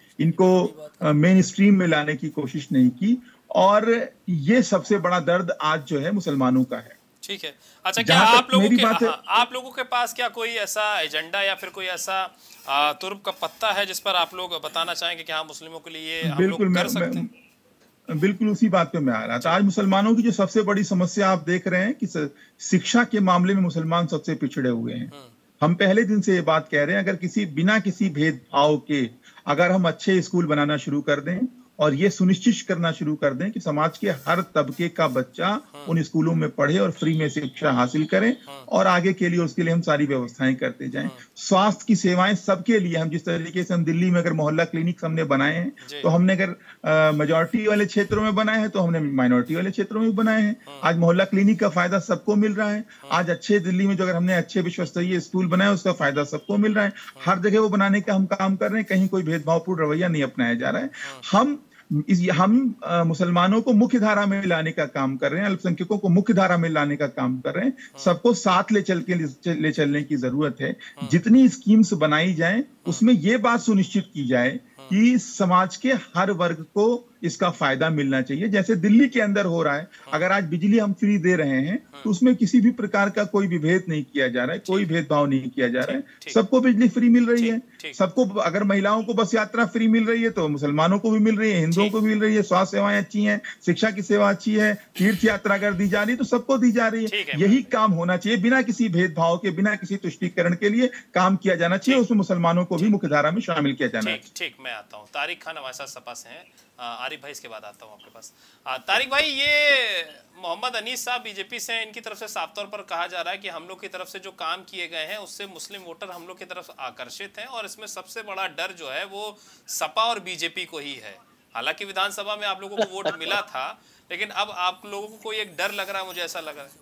इनको मेन स्ट्रीम में लाने की कोशिश नहीं की, और ये सबसे बड़ा दर्द आज जो है मुसलमानों का है। ठीक है, अच्छा, क्या आप लोगों के हाँ, आप लोगों के पास क्या कोई ऐसा एजेंडा या फिर कोई ऐसा तुर्ब का पत्ता है जिस पर आप लोग बताना चाहेंगे कि हाँ मुस्लिमों के लिए हम लोग कर सकते हैं? बिल्कुल उसी बात पे मैं आ रहा था। आज मुसलमानों की जो सबसे बड़ी समस्या आप देख रहे हैं कि शिक्षा के मामले में मुसलमान सबसे पिछड़े हुए हैं। हम पहले दिन से ये बात कह रहे हैं, अगर किसी बिना किसी भेदभाव के अगर हम अच्छे स्कूल बनाना शुरू कर दें और ये सुनिश्चित करना शुरू कर दें कि समाज के हर तबके का बच्चा उन स्कूलों में पढ़े और फ्री में शिक्षा हासिल करें, और आगे के लिए उसके लिए हम सारी व्यवस्थाएं करते जाएं। स्वास्थ्य की सेवाएं सबके लिए, हम जिस तरीके से हम दिल्ली में अगर मोहल्ला क्लिनिक हमने बनाए हैं, तो हमने अगर मेजॉरिटी वाले क्षेत्रों में बनाए हैं तो हमने माइनॉरिटी वाले क्षेत्रों में भी बनाए हैं। आज मोहल्ला क्लिनिक का फायदा सबको मिल रहा है। आज अच्छे दिल्ली में जो अगर हमने अच्छे विश्व स्तरीय स्कूल बनाए उसका फायदा सबको मिल रहा है। हर जगह वो बनाने का हम काम कर रहे हैं, कहीं कोई भेदभावपूर्ण रवैया नहीं अपनाया जा रहा है। हम इस हम आ, मुसलमानों को मुख्य धारा में लाने का काम कर रहे हैं, अल्पसंख्यकों को मुख्य धारा में लाने का काम कर रहे हैं। सबको साथ ले चल के ले चलने की जरूरत है। जितनी स्कीम्स बनाई जाए उसमें ये बात सुनिश्चित की जाए कि समाज के हर वर्ग को इसका फायदा मिलना चाहिए। जैसे दिल्ली के अंदर हो रहा है, अगर आज बिजली हम फ्री दे रहे हैं तो उसमें किसी भी प्रकार का कोई विभेद नहीं किया जा रहा है, कोई भेदभाव नहीं किया जा रहा है। सबको बिजली फ्री मिल रही है, सबको। अगर महिलाओं को बस यात्रा फ्री मिल रही है तो मुसलमानों को भी मिल रही है, हिंदुओं को भी मिल रही है। स्वास्थ्य सेवाएं अच्छी हैं, शिक्षा की सेवा अच्छी है, तीर्थ यात्रा अगर दी जा रही है तो सबको दी जा रही है। यही काम होना चाहिए, बिना किसी भेदभाव के, बिना किसी तुष्टीकरण के लिए काम किया जाना चाहिए। उसमें मुसलमानों को भी मुख्य धारा में शामिल किया जाना चाहिए। ठीक, मैं आता हूँ। तारिक खान हमारे साथ सपा से हैं। आरिफ भाई इसके बाद आता हूँ आपके पास। तारिक भाई, ये मोहम्मद अनीस साहब बीजेपी से हैं, इनकी तरफ से साफ तौर पर कहा जा रहा है कि हम लोग की तरफ से जो काम किए गए हैं उससे मुस्लिम वोटर हम लोग की तरफ आकर्षित हैं, और इसमें सबसे बड़ा डर जो है वो सपा और बीजेपी को ही है। हालांकि विधानसभा में आप लोगों को वोट मिला था, लेकिन अब आप लोगों को कोई एक डर लग रहा है, मुझे ऐसा लग रहा है।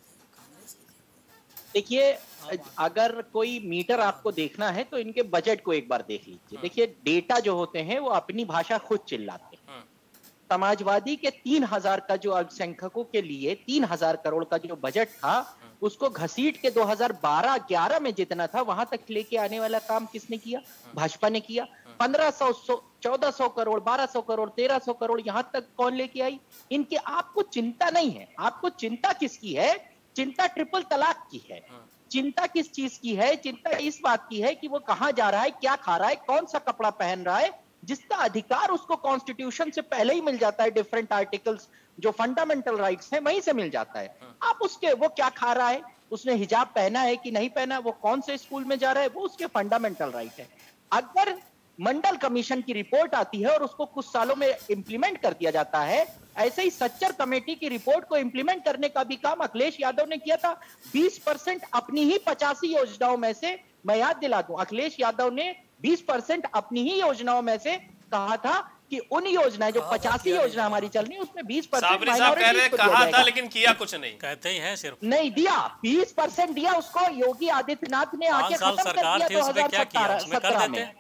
देखिए, अगर कोई मीटर आपको देखना है तो इनके बजट को एक बार देख लीजिए। देखिए, डेटा जो होते हैं वो अपनी भाषा खुद चिल्लाते हैं। समाजवादी के तीन हजार का जो अल्पसंख्यकों के लिए तीन हजार करोड़ का जो बजट था, उसको घसीट के दो हजार बारह ग्यारह में जितना था वहां तक लेके आने वाला काम किसने किया? भाजपा ने किया। पंद्रह सौ, चौदह सौ करोड़, बारह सौ करोड़, तेरह सौ करोड़ यहां तक कौन लेके आई? इनकी आपको चिंता नहीं है। आपको चिंता किसकी है? चिंता ट्रिपल तलाक की है। चिंता किस चीज की है? चिंता इस बात की है कि वो कहां जा रहा है, क्या खा रहा है, कौन सा कपड़ा पहन रहा है, जिसका अधिकार उसको कॉन्स्टिट्यूशन से पहले ही मिल जाता है। डिफरेंट आर्टिकल्स जो फंडामेंटल राइट्स हैं वहीं से मिल जाता है। आप उसके, वो क्या खा रहा है, उसने हिजाब पहना है कि नहीं पहना, वो कौन से स्कूल में जा रहा है, वो उसके फंडामेंटल राइट है। अगर मंडल कमीशन की रिपोर्ट आती है और उसको कुछ सालों में इंप्लीमेंट कर दिया जाता है, ऐसे ही सच्चर कमेटी की रिपोर्ट को इंप्लीमेंट करने का भी काम अखिलेश यादव ने किया था। बीस परसेंट अपनी ही पचासी योजनाओं में से, मैं याद दिला दूं, अखिलेश यादव ने बीस परसेंट अपनी ही योजनाओं में से कहा था कि उन योजनाएं जो पचासी योजना हमारी चल रही है उसमें बीस परसेंट कहा था, लेकिन किया कुछ नहीं। कहते ही हैं सिर्फ नहीं दिया। बीस परसेंट दिया उसको योगी आदित्यनाथ ने आके खत्म कर दिया दो हजार सत्रह में।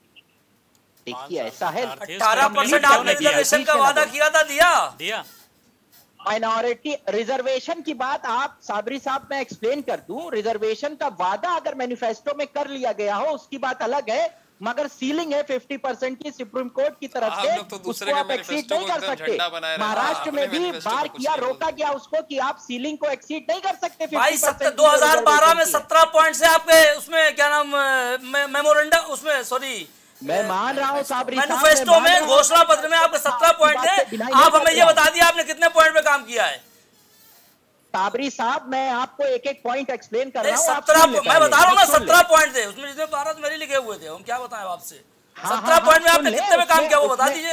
देखिए ऐसा है, अठारह परसेंट आपने रिजर्वेशन का वादा किया था, दिया दिया माइनॉरिटी रिजर्वेशन की बात आप साबरी साहब मैं एक्सप्लेन कर दूं। रिजर्वेशन का वादा अगर मैनिफेस्टो में कर लिया गया हो उसकी बात अलग है, मगर सीलिंग है पचास परसेंट की सुप्रीम कोर्ट की तरफ से, तो उसको आप एक्सीड नहीं कर सकते। महाराष्ट्र में भी बार किया, रोका गया उसको कि आप सीलिंग को एक्सीड नहीं कर सकते। भाई दो हजार बारह में सत्रह पॉइंट से आपके उसमें क्या नाम मेमोरेंडम, उसमें सॉरी मैं मान रहा हूँ साबरी साहब, मैनिफेस्टो में, घोषणा पत्र में आपके सत्रह पॉइंट थे। आप हमें ये बता दिया आपने कितने पॉइंट पे काम किया है। साबरी साहब मैं आपको एक एक पॉइंट एक्सप्लेन कर रहा हूँ। सत्रह मैं बता रहा हूँ ना, सत्रह पॉइंट थे उसमें, जितने बारह तो मेरे लिखे हुए थे। हम क्या बताएं आपसे, सत्रह पॉइंट में आपने कितने में काम किया वो बता दीजिए।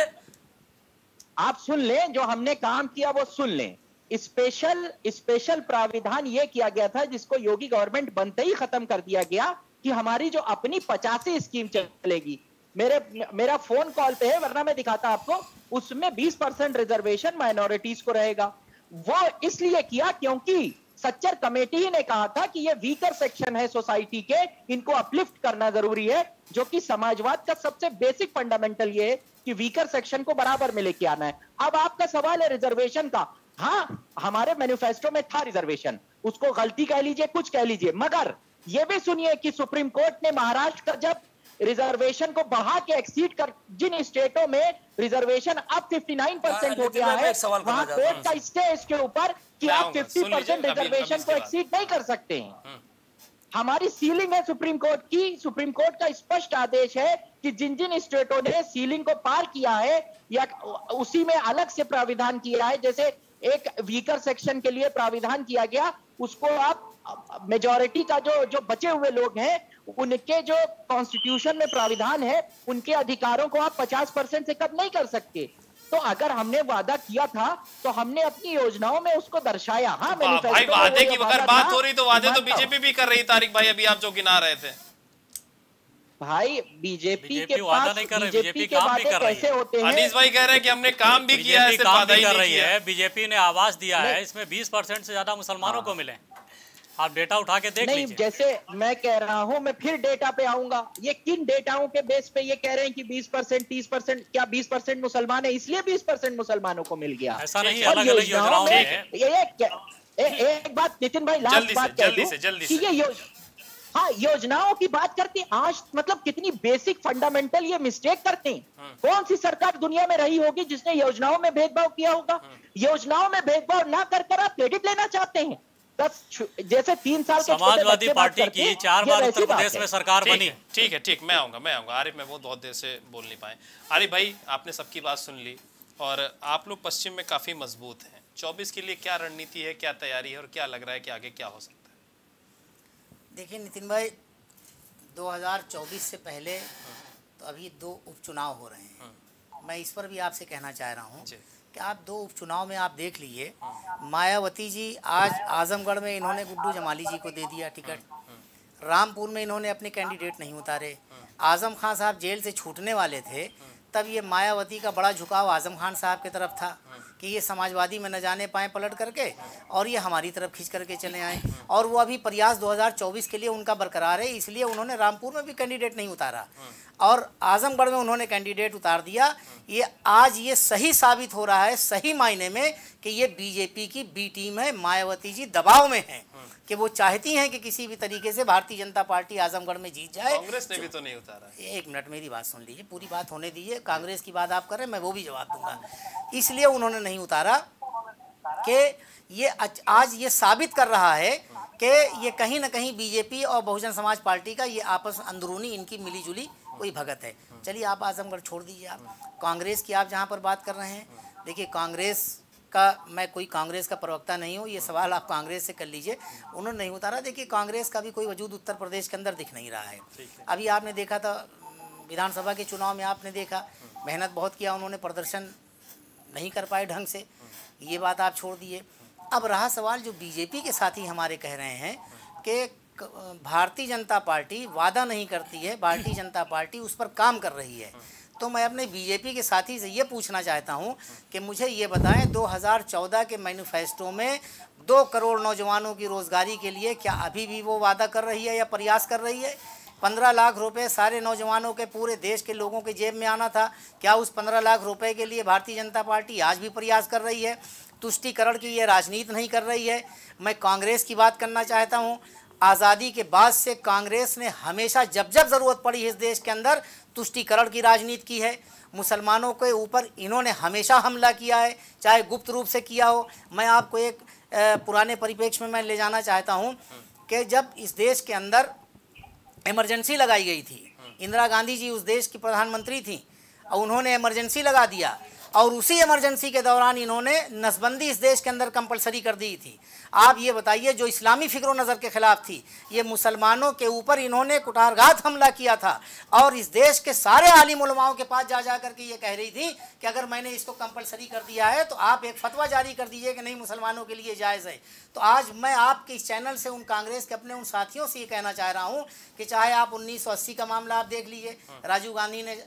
आप सुन लें, जो हमने काम किया वो सुन लें। स्पेशल स्पेशल प्राविधान ये किया गया था जिसको योगी गवर्नमेंट बनते ही खत्म कर दिया गया कि हमारी जो अपनी पचासी स्कीम चलेगी, मेरे मेरा फोन कॉल पे है वरना मैं दिखाता आपको, उसमें बीस परसेंट रिजर्वेशन माइनॉरिटीज को रहेगा। वो इसलिए किया क्योंकि सच्चर कमेटी ही ने कहा था कि ये वीकर सेक्शन है सोसाइटी के, इनको अपलिफ्ट करना जरूरी है, जो कि समाजवाद का सबसे बेसिक फंडामेंटल ये है कि वीकर सेक्शन को बराबर में लेके आना है। अब आपका सवाल है रिजर्वेशन का, हाँ हमारे मैनिफेस्टो में था रिजर्वेशन, उसको गलती कह लीजिए कुछ कह लीजिए, मगर ये भी सुनिए कि सुप्रीम कोर्ट ने महाराष्ट्र का जब रिजर्वेशन को बढ़ा के एक्सीड कर, जिन स्टेटों में रिजर्वेशन अब उनसठ परसेंट हो गया है, वहां कोर्ट का स्टे है इसके ऊपर कि आप पचास परसेंट रिजर्वेशन को एक्सीड नहीं कर सकते हैं। हमारी सीलिंग है सुप्रीम कोर्ट की, सुप्रीम कोर्ट का स्पष्ट आदेश है कि जिन जिन स्टेटों ने सीलिंग को पार किया है या उसी में अलग से प्राविधान किया है, जैसे एक वीकर सेक्शन के लिए प्राविधान किया गया, उसको आप मेजॉरिटी का जो जो बचे हुए लोग हैं उनके जो कॉन्स्टिट्यूशन में प्राविधान है उनके अधिकारों को आप पचास परसेंट से कम नहीं कर सकते। तो अगर हमने वादा किया था तो हमने अपनी योजनाओं में उसको दर्शाया। हाँ भाई वादे की अगर बात हो रही तो वादे तो बीजेपी भी कर रही, तारिक भाई अभी आप जो गिना रहे थे। भाई बीजेपी के वादा नहीं कर रही, बीजेपी काम भी कर रही कैसे होते हैं? अनीस भाई कह रहे हैं कि हमने काम भी किया है, काम भी कर रही है। बीजेपी ने आवाज दिया है इसमें बीस परसेंट से ज्यादा मुसलमानों को मिले। आप डेटा उठा के देख नहीं, लीजिए। जैसे मैं कह रहा हूं, मैं फिर डेटा पे आऊंगा, ये किन डेटाओं के बेस पे ये कह रहे हैं कि बीस परसेंट तीस परसेंट, क्या बीस परसेंट मुसलमान है इसलिए बीस परसेंट मुसलमानों को मिल गया? ऐसा नहीं, अलग अलग योजनाओं में है। ये एक बात नितिन भाई लास्ट बात कह दूं कि ये हाँ योजनाओं की बात करते हैं आज, मतलब कितनी बेसिक फंडामेंटल ये मिस्टेक करते हैं। कौन सी सरकार दुनिया में रही होगी जिसने योजनाओं में भेदभाव किया होगा? योजनाओं में भेदभाव ना कर कर आप क्रेडिट लेना चाहते हैं। जैसे तीन साल के समाजवादी पार्टी की चार बार उत्तर प्रदेश में सरकार बनी। ठीक है, ठीक, मैं आऊंगा मैं आऊंगा आरिफ, मैं बहुत बहुत देर से बोल नहीं पाए। आरिफ भाई आपने सबकी बात सुन ली और आप लोग पश्चिम में काफी मजबूत हैं। चौबीस के लिए क्या रणनीति है, क्या तैयारी है और क्या लग रहा है कि आगे क्या हो सकता है? देखिए नितिन भाई, दो हज़ार चौबीस से पहले तो अभी दो उपचुनाव हो रहे हैं। मैं इस पर भी आपसे कहना चाह रहा हूँ कि आप दो उपचुनाव में आप देख लीजिए, मायावती जी आज आजमगढ़ में इन्होंने गुड्डू जमाली जी को दे दिया टिकट, रामपुर में इन्होंने अपने कैंडिडेट नहीं उतारे, आजम खान साहब जेल से छूटने वाले थे तब ये मायावती का बड़ा झुकाव आजम खान साहब की तरफ था। कि ये समाजवादी में न जाने पाए पलट करके और ये हमारी तरफ खींच करके चले आए। और वो अभी प्रयास दो हज़ार चौबीस के लिए उनका बरकरार है, इसलिए उन्होंने रामपुर में भी कैंडिडेट नहीं उतारा और आजमगढ़ में उन्होंने कैंडिडेट उतार दिया। ये आज ये सही साबित हो रहा है सही मायने में कि ये बीजेपी की बी टीम है, मायावती जी दबाव में है कि वो चाहती हैं कि किसी भी तरीके से भारतीय जनता पार्टी आजमगढ़ में जीत जाए। कांग्रेस ने भी तो नहीं उतारा। एक मिनट मेरी बात सुन लीजिए, पूरी बात होने दीजिए। कांग्रेस की बात आप कर रहे हैं, मैं वो भी जवाब दूंगा। इसलिए उन्होंने नहीं उतारा कि ये आज ये साबित कर रहा है कि ये कहीं ना कहीं बीजेपी और बहुजन समाज पार्टी का ये आपस अंदरूनी इनकी मिलीजुली कोई भगत है। चलिए आप आजमगढ़ छोड़ दीजिए, आप कांग्रेस की आप जहाँ पर बात कर रहे हैं, देखिए कांग्रेस का मैं कोई कांग्रेस का प्रवक्ता नहीं हूँ, ये सवाल आप कांग्रेस से कर लीजिए। उन्होंने नहीं उतारा। देखिए कांग्रेस का भी कोई वजूद उत्तर प्रदेश के अंदर दिख नहीं रहा है। अभी आपने देखा था विधानसभा के चुनाव में, आपने देखा मेहनत बहुत किया उन्होंने, प्रदर्शन नहीं कर पाए ढंग से, ये बात आप छोड़ दिए। अब रहा सवाल जो बीजेपी के साथी हमारे कह रहे हैं कि भारतीय जनता पार्टी वादा नहीं करती है, भारतीय जनता पार्टी उस पर काम कर रही है। तो मैं अपने बीजेपी के साथी से ये पूछना चाहता हूं कि मुझे ये बताएं दो हज़ार चौदह के मैनिफेस्टो में दो करोड़ नौजवानों की रोज़गारी के लिए क्या अभी भी वो वादा कर रही है या प्रयास कर रही है? पंद्रह लाख रुपए सारे नौजवानों के पूरे देश के लोगों के जेब में आना था, क्या उस पंद्रह लाख रुपए के लिए भारतीय जनता पार्टी आज भी प्रयास कर रही है? तुष्टीकरण की ये राजनीति नहीं कर रही है। मैं कांग्रेस की बात करना चाहता हूँ। आज़ादी के बाद से कांग्रेस ने हमेशा जब जब ज़रूरत पड़ी इस देश के अंदर तुष्टीकरण की राजनीति की है। मुसलमानों के ऊपर इन्होंने हमेशा हमला किया है, चाहे गुप्त रूप से किया हो। मैं आपको एक पुराने परिप्रेक्ष्य में मैं ले जाना चाहता हूं कि जब इस देश के अंदर इमरजेंसी लगाई गई थी, इंदिरा गांधी जी उस देश की प्रधानमंत्री थी और उन्होंने इमरजेंसी लगा दिया और उसी इमरजेंसी के दौरान इन्होंने नसबंदी इस देश के अंदर कंपलसरी कर दी थी। आप ये बताइए, जो इस्लामी फिक्र नज़र के खिलाफ थी, ये मुसलमानों के ऊपर इन्होंने कुठारघात हमला किया था और इस देश के सारे आलिम उलमाओं के पास जा जा करके ये कह रही थी कि अगर मैंने इसको कंपलसरी कर दिया है तो आप एक फतवा जारी कर दीजिए कि नहीं मुसलमानों के लिए जायज़ है। तो आज मैं आपके इस चैनल से उन कांग्रेस के अपने उन साथियों से ये कहना चाह रहा हूँ कि चाहे आप उन्नीस सौ अस्सी का मामला आप देख लीजिए, राजीव गांधी ने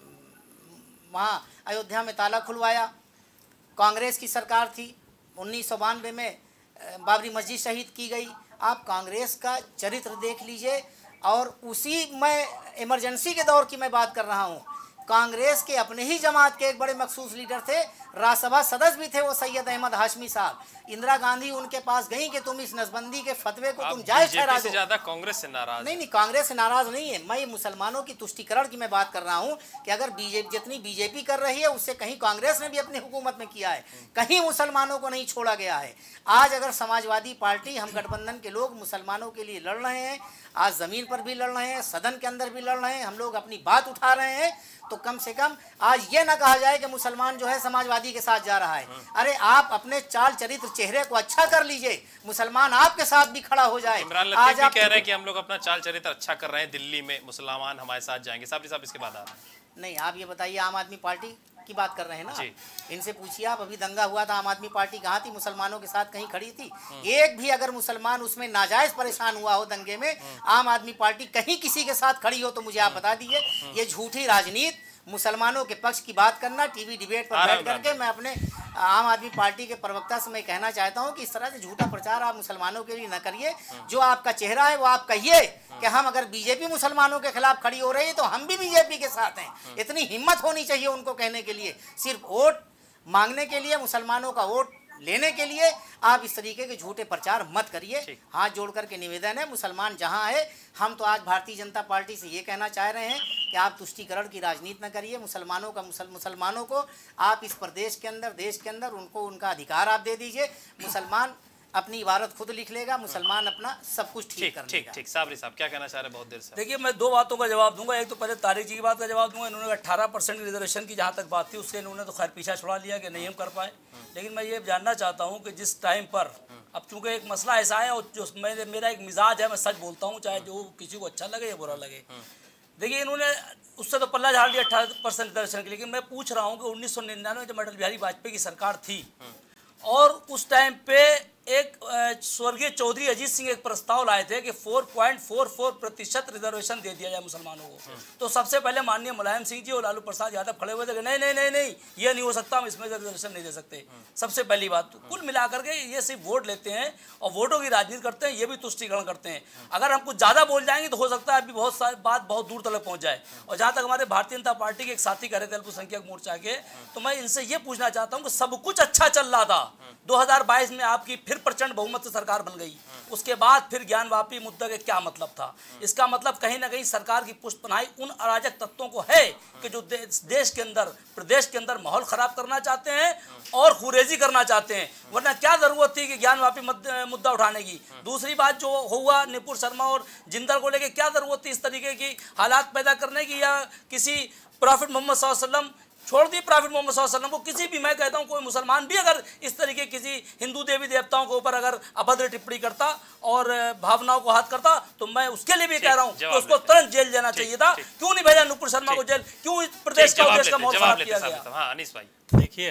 वहाँ अयोध्या में ताला खुलवाया, कांग्रेस की सरकार थी। उन्नीस सौ बानवे में बाबरी मस्जिद शहीद की गई। आप कांग्रेस का चरित्र देख लीजिए। और उसी मैं इमरजेंसी के दौर की मैं बात कर रहा हूँ, कांग्रेस के अपने ही जमात के एक बड़े मखसूस लीडर थे, राज्यसभा सदस्य भी थे वो सैयद अहमद हाशमी साहब। इंदिरा गांधी उनके पास गई कि तुम इस नसबंदी के फतवे को तुम जायज ठहरा दो। ज्यादा कांग्रेस से नाराज नहीं नहीं कांग्रेस से नाराज नहीं है, मैं मुसलमानों की तुष्टीकरण की मैं बात कर रहा हूँ कि अगर बीजेपी जितनी बीजेपी कर रही है उससे कहीं कांग्रेस ने भी अपनी हुकूमत में किया है, कहीं मुसलमानों को नहीं छोड़ा गया है। आज अगर समाजवादी पार्टी, हम गठबंधन के लोग मुसलमानों के लिए लड़ रहे हैं, आज ज़मीन पर भी लड़ रहे हैं, सदन के अंदर भी लड़ रहे हैं, हम लोग अपनी बात उठा रहे हैं, तो कम से कम आज ये ना कहा जाए कि मुसलमान जो है समाजवादी के साथ जा रहा है। अरे आप अपने चाल चरित्र चेहरे को अच्छा कर लीजिए, मुसलमान आपके साथ भी खड़ा हो जाए। इमरान लतीफ भी कह रहे हैं कि हम लोग अपना चाल चरित्र अच्छा कर रहे हैं, दिल्ली में मुसलमान हमारे साथ जाएंगे। साहब साहब इसके बाद आप नहीं, आप ये बताइए, आम आदमी पार्टी की बात कर रहे हैं ना, इनसे पूछिए आप, अभी दंगा हुआ था, आम आदमी पार्टी कहाँ थी? मुसलमानों के साथ कहीं खड़ी थी? एक भी अगर मुसलमान उसमें नाजायज परेशान हुआ हो दंगे में, आम आदमी पार्टी कहीं किसी के साथ खड़ी हो तो मुझे आप बता दीजिए। ये झूठी राजनीति, मुसलमानों के पक्ष की बात करना, टीवी डिबेट पर बैठ करके मैं अपने आम आदमी पार्टी के प्रवक्ता से मैं कहना चाहता हूं कि इस तरह से झूठा प्रचार आप मुसलमानों के लिए न करिए। जो आपका चेहरा है वो आप कहिए कि हम अगर बीजेपी मुसलमानों के खिलाफ खड़ी हो रही है तो हम भी बीजेपी के साथ हैं। इतनी हिम्मत होनी चाहिए उनको कहने के लिए, सिर्फ वोट मांगने के लिए, मुसलमानों का वोट लेने के लिए आप इस तरीके के झूठे प्रचार मत करिए। हाथ जोड़ करके निवेदन है, मुसलमान जहां है, हम तो आज भारतीय जनता पार्टी से ये कहना चाह रहे हैं कि आप तुष्टीकरण की राजनीति न करिए। मुसलमानों का मुसल, मुसलमानों को आप इस प्रदेश के अंदर, देश के अंदर उनको उनका अधिकार आप दे दीजिए। मुसलमान अपनी इबारत खुद लिख लेगा, मुसलमान अपना सब कुछ ठीक कर लेगा। ठीक साबरी साहब क्या कहना चाह रहे हैं बहुत देर से? देखिए, मैं दो बातों का जवाब दूंगा। एक तो पहले तारिक जी की बात का जवाब दूंगा। इन्होंने अट्ठारह परसेंट रिजर्वेशन की जहाँ तक बात थी उससे इन्होंने तो खैर पीछा छुड़ा लिया कि नहीं हम कर पाए। लेकिन मैं ये जानना चाहता हूँ कि जिस टाइम पर अब चूंकि एक मसला ऐसा है और जो मेरे मेरा एक मिजाज है, मैं सच बोलता हूँ, चाहे जो किसी को अच्छा लगे या बुरा लगे। देखिए, इन्होंने उससे तो पल्ला झाड़ दिया अट्ठारह परसेंट रिजर्वेशन के। लेकिन मैं पूछ रहा हूँ कि उन्नीस सौ निन्यानवे जब अटल बिहारी वाजपेयी की सरकार थी और उस टाइम पे एक स्वर्गीय चौधरी अजीत सिंह एक प्रस्ताव लाए थे कि चार पॉइंट चार चार प्रतिशत रिजर्वेशन दे दिया जाए मुसलमानों को। तो सबसे पहले माननीय मुलायम सिंह जी और लालू प्रसाद यादव खड़े हुए थे कि नहीं नहीं नहीं नहीं ये नहीं हो सकता, हम इसमें रिजर्वेशन नहीं दे सकते। सबसे पहली बात, तो कुल मिलाकर के ये सिर्फ वोट लेते हैं और वोटों की राजनीति करते हैं, ये भी तुष्टिकरण करते हैं। अगर हम कुछ ज़्यादा बोल जाएंगे तो हो सकता है अभी बहुत सारी बात बहुत दूर तक पहुँच जाए। और जहाँ तक हमारे भारतीय जनता पार्टी के एक साथी कह रहे थे अल्पसंख्यक मोर्चा के, तो मैं इनसे ये पूछना चाहता हूँ कि सब कुछ अच्छा चल रहा था, दो हजार बाईस में आपकी फिर प्रचंड बहुमत से सरकार बन गई, उसके बाद फिर ज्ञानवापी मुद्दा का क्या मतलब था? इसका मतलब कहीं ना कहीं सरकार की पुष्पनाई उन अराजक तत्वों को है कि जो दे, देश के अंदर प्रदेश के अंदर माहौल खराब करना चाहते हैं और खुरेजी करना चाहते हैं, वरना क्या जरूरत थी कि ज्ञानवापी मुद्दा उठाने की? दूसरी बात जो हुआ निपुर शर्मा और जिंदल को लेके, क्या जरूरत थी इस तरीके की हालात पैदा करने की? या किसी प्रॉफिट मोहम्मद सल्लल्लाहु अलैहि वसल्लम छोड़ दी, प्रॉफिट मोहम्मद सल्लल्लाहु अलैहि वसल्लम को किसी भी, मैं कहता हूं कोई मुसलमान भी अगर इस तरीके किसी हिंदू देवी देवताओं के ऊपर अगर अभद्र टिप्पणी करता और भावनाओं को हाथ करता, तो मैं उसके लिए भी कह रहा हूं कि उसको तुरंत जेल जाना चाहिए था। क्यों नहीं भेजा नुपुर शर्मा को जेल? क्यों प्रदेश का देश का माहौल खराब किया गया? हाँ अनीस भाई देखिए,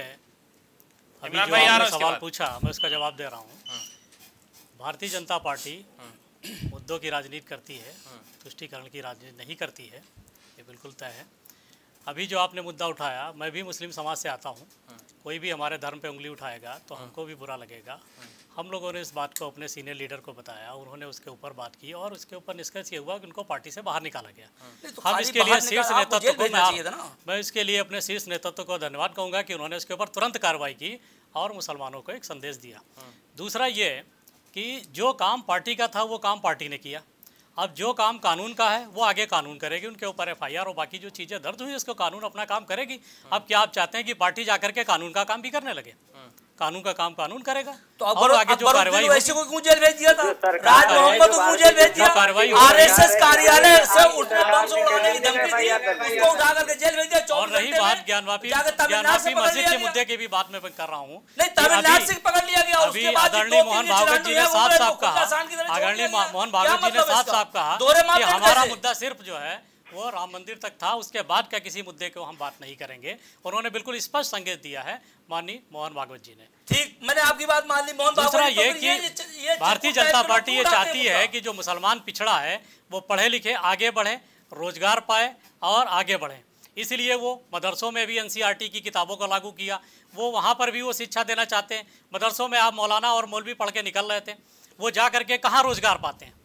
अभी जो आपने सवाल पूछा मैं उसका जवाब दे रहा हूँ। भारतीय जनता पार्टी मुद्दों की राजनीति करती है, तुष्टीकरण की राजनीति नहीं करती है, ये बिल्कुल तय है। अभी जो आपने मुद्दा उठाया, मैं भी मुस्लिम समाज से आता हूँ, कोई भी हमारे धर्म पे उंगली उठाएगा तो हमको भी बुरा लगेगा। हम लोगों ने इस बात को अपने सीनियर लीडर को बताया, उन्होंने उसके ऊपर बात की और उसके ऊपर निष्कर्ष ये हुआ कि उनको पार्टी से बाहर निकाला गया। तो हम इसके लिए शीर्ष नेतृत्व को मैं, मैं इसके लिए अपने शीर्ष नेतृत्व को धन्यवाद कहूँगा कि उन्होंने उसके ऊपर तुरंत कार्रवाई की और मुसलमानों को एक संदेश दिया। दूसरा ये कि जो काम पार्टी का था वो काम पार्टी ने किया, अब जो काम कानून का है वो आगे कानून करेगी, उनके ऊपर एफ आई आर और बाकी जो चीज़ें दर्ज हुई उसको कानून अपना काम करेगी। अब क्या आप चाहते हैं कि पार्टी जाकर के कानून का काम भी करने लगे? कानून का काम कानून करेगा। तो अब और आगे जो कार्रवाई वैसे को क्यों जेल भेज दिया था? राज मोहम्मद को जेल भेज दिया, आरएसएस कार्यालय से उठने बम से उड़ाने की धमकी दी, उसको उठा करके जेल भेज दिया। और रही बात ज्ञानवापी ज्ञानवापी मस्जिद के मुद्दे के भी बात में कर रहा हूँ। नहीं, तमिलनाडु से पकड़ लिया गया, उसके बाद आदरणीय मोहन भागवत जी ने साफ साफ कहा, आदरणीय मोहन भागवत जी ने साफ साफ कहा कि हमारा मुद्दा सिर्फ जो है वो राम मंदिर तक था, उसके बाद का किसी मुद्दे को हम बात नहीं करेंगे। उन्होंने बिल्कुल स्पष्ट संकेत दिया है माननीय मोहन भागवत जी ने। ठीक, मैंने आपकी बात मान ली मोहन भागवत। दूसरा ये कि भारतीय जनता पार्टी ये चाहती है कि जो मुसलमान पिछड़ा है वो पढ़े लिखे आगे बढ़े, रोजगार पाए और आगे बढ़े। इसलिए वो मदरसों में भी एन सी आर टी की किताबों को लागू किया, वो वहाँ पर भी वो शिक्षा देना चाहते हैं। मदरसों में आप मौलाना और मौलवी पढ़ के निकल रहे थे, वो जा करके कहाँ रोजगार पाते हैं?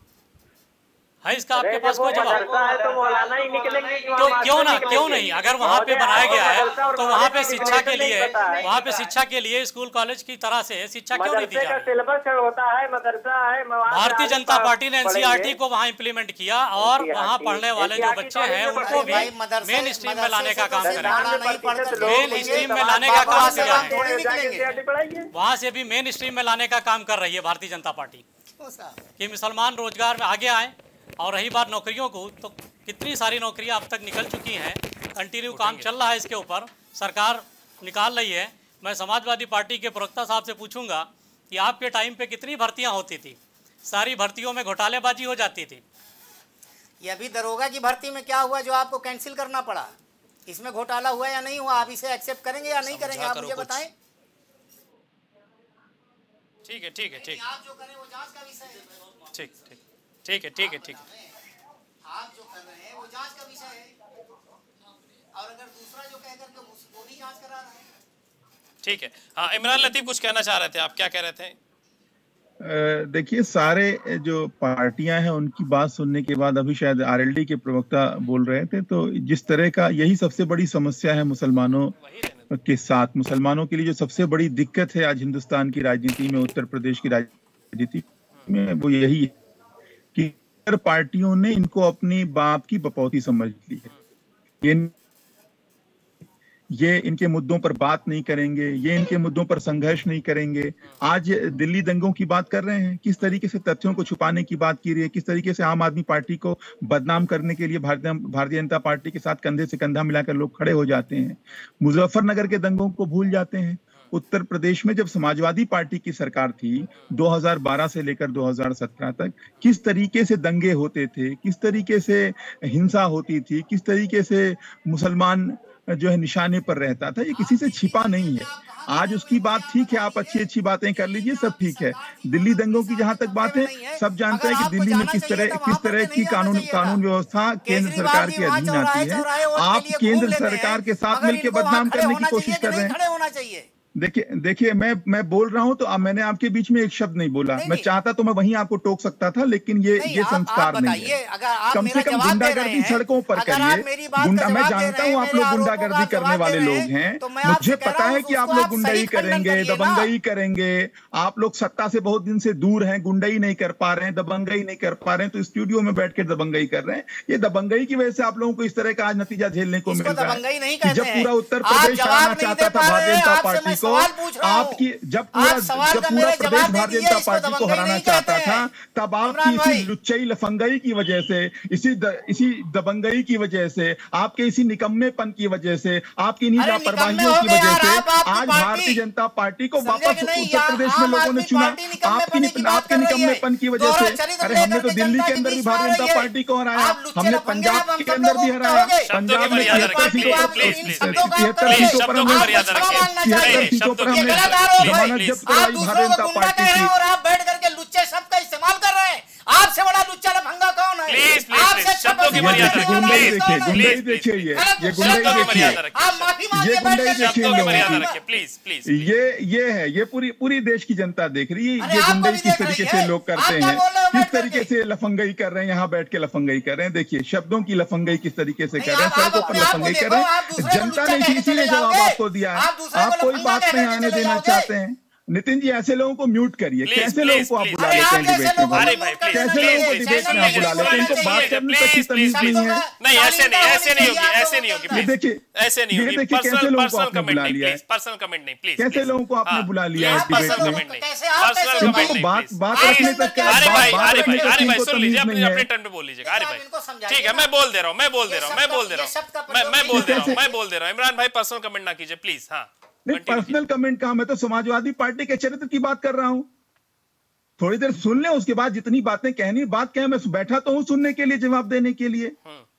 है इसका आपके पास कोई जवाब? तो मौलाना ही निकलेंगे, तो क्यों ना क्यों नहीं, अगर वहाँ पे बनाया गया है तो वहाँ पे शिक्षा के लिए वहाँ पे शिक्षा के लिए स्कूल कॉलेज की तरह से शिक्षा क्यों नहीं दी जा रही? सिलेबस होता है, मदरसा है। भारतीय जनता पार्टी ने एन सी आर टी को वहाँ इम्प्लीमेंट किया और वहाँ पढ़ने वाले जो बच्चे हैं उनको भी मेन स्ट्रीम में लाने का काम करें, मेन स्ट्रीम में लाने का काम किया है। वहाँ से भी मेन स्ट्रीम में लाने का काम कर रही है भारतीय जनता पार्टी कि मुसलमान रोजगार में आगे आए। और रही बात नौकरियों को, तो कितनी सारी नौकरियां अब तक निकल चुकी हैं, कंटिन्यू काम चल रहा है, इसके ऊपर सरकार निकाल रही है। मैं समाजवादी पार्टी के प्रवक्ता साहब से पूछूंगा कि आपके टाइम पे कितनी भर्तियां होती थी? सारी भर्तियों में घोटालेबाजी हो जाती थी। ये अभी दरोगा की भर्ती में क्या हुआ जो आपको कैंसिल करना पड़ा? इसमें घोटाला हुआ या नहीं हुआ? आप इसे एक्सेप्ट करेंगे या नहीं करेंगे, आप मुझे बताएं। ठीक है ठीक है ठीक आप जो करें वो जांच का विषय है। ठीक ठीक ठीक है ठीक है ठीक है आप जो कर रहे हैं वो जांच का विषय है, और अगर दूसरा जो कह करके वो भी जांच करा रहा है। ठीक है। हाँ, इमरान लतीफ कुछ कहना चाह रहे थे, आप क्या कह रहे थे? देखिए, सारे जो पार्टियां हैं उनकी बात सुनने के बाद अभी शायद आर एल डी के प्रवक्ता बोल रहे थे, तो जिस तरह का यही सबसे बड़ी समस्या है मुसलमानों के साथ, मुसलमानों के लिए जो सबसे बड़ी दिक्कत है आज हिंदुस्तान की राजनीति में, उत्तर प्रदेश की राजनीति में, वो यही है कि पार्टियों ने इनको अपनी बाप की बपौती समझ ली है। ये ये इनके मुद्दों पर बात नहीं करेंगे, ये इनके मुद्दों पर संघर्ष नहीं करेंगे। आज दिल्ली दंगों की बात कर रहे हैं, किस तरीके से तथ्यों को छुपाने की बात की रही है, किस तरीके से आम आदमी पार्टी को बदनाम करने के लिए भारतीय भारतीय जनता पार्टी के साथ कंधे से कंधा मिलाकर लोग खड़े हो जाते हैं। मुजफ्फरनगर के दंगों को भूल जाते हैं। उत्तर प्रदेश में जब समाजवादी पार्टी की सरकार थी दो हज़ार बारह से लेकर दो हज़ार सत्रह तक, किस तरीके से दंगे होते थे, किस तरीके से हिंसा होती थी, किस तरीके से मुसलमान जो है निशाने पर रहता था, ये किसी से छिपा नहीं है। आज उसकी बात ठीक है, आप अच्छी अच्छी बातें कर लीजिए, सब ठीक है। दिल्ली दंगों की जहां तक बात है, सब जानते हैं कि दिल्ली में किस तरह किस तरह की कानून कानून व्यवस्था केंद्र सरकार के अधीन आती है। आप केंद्र सरकार के साथ मिलकर बदनाम करने की कोशिश कर रहे हैं। देखिए देखिए मैं मैं बोल रहा हूं तो अब मैंने आपके बीच में एक शब्द नहीं बोला। मैं चाहता तो मैं वहीं आपको टोक सकता था, लेकिन ये ये संस्कार नहीं है। कम से कम गुंडागर्दी सड़कों पर करिए। गुंडा मैं जानता हूं आप लोग गुंडागर्दी करने वाले लोग हैं, मुझे पता है कि आप लोग गुंडाई करेंगे, दबंगई करेंगे। आप लोग सत्ता से बहुत दिन से दूर हैं, गुंडाई नहीं कर पा रहे हैं, दबंगई नहीं कर पा रहे हैं, तो स्टूडियो में बैठ के दबंगई कर रहे हैं। ये दबंगई की वजह से आप लोगों को इस तरह का आज नतीजा झेलने को मिल रहा है। जब पूरा उत्तर प्रदेश आना चाहता था भारतीय जनता पार्टी को, आपकी जब पूरा जब पूरा प्रदेश भारतीय जनता पार्टी को हराना चाहता था, तब आपकी इसी लुच्चई लफंगई की वजह से, इसी द, इसी दबंगई की वजह से, आपके इसी निकम्मेपन की वजह से, आपकी इन्हीं लापरवाहियों की वजह से आज भारतीय जनता पार्टी को वापस उत्तर प्रदेश में लोगों ने चुना। आपकी आपके निकम्मेपन की वजह से। अरे हमने तो दिल्ली के अंदर भी भारतीय जनता पार्टी को हराया, हमने पंजाब के अंदर भी हराया। पंजाब में तिहत्तर सीटों तिहत्तर सीटों पर हमने तिहत्तर सीटों पर हमने जमानत जब्त कराई भारतीय जनता पार्टी की। और आप बैठ करके लुच्चे शब्द का इस्तेमाल कर रहे हैं। आपसे बड़ा लुच्चा लफंगा कौन है? प्लीज प्लीज शब्दों की मर्यादा रखिए। गुंडाई देखिए, गुंडाई देखिए, ये ये गुंडाई देखिए, आप माफी मांगिए, ये गुंडाई देखिए लोगों रखिए प्लीज प्लीज। की। ये ये है, ये पूरी पूरी देश की जनता देख रही है ये गुंडाई किस तरीके से लोग करते हैं, किस तरीके से लफंगई कर रहे हैं, यहाँ बैठ के लफंगई कर रहे हैं। देखिए शब्दों की लफंगई किस तरीके से कर रहे हैं, सड़कों पर लफंगई कर रहे हैं। जनता ने इसीलिए जवाब आपको दिया है। आप कोई बात नहीं आने देना चाहते हैं। नितिन जी, ऐसे लोगों को म्यूट करिए। कैसे लोगों को आप बुला लेते हैं डिबेट में? कैसे लोगों को डिबेट में आप बुला लेते हैं? इनको बात करने तक की तमीज नहीं है। नहीं ऐसे नहीं, ऐसे नहीं होगी, ऐसे नहीं होगी। देखिए ऐसे नहीं होगी। देखिए कैसे लोगों को आपने बुला लिया है, पर्सनल कमेंट नहीं प्लीज। कैसे लोगों को आपने बुला लिया है डिबेट में? पर्सनल कमेंट नहीं, बात बात रखने तक क्या अरे भाई अरे भाई तक अरे भाई इनको सुन लीजिए, तमीज अपने नहीं अपने है। टर्न पे बोल लीजिएगा। अरे भाई ठीक है, मैं बोल दे रहा हूँ मैं बोल दे रहा हूँ मैं बोल दे रहा हूँ मैं मैं बोल दे रहा हूँ मैं बोल दे रहा हूँ इमरान भाई पर्सनल कमेंट ना कीजिए प्लीज। हाँ नहीं, पर्सनल कमेंट कहा, मैं तो समाजवादी पार्टी के चरित्र की बात कर रहा हूं। थोड़ी देर सुन ले, उसके बाद जितनी बातें कहनी बात कहें। मैं बैठा तो हूं सुनने के लिए, जवाब देने के लिए।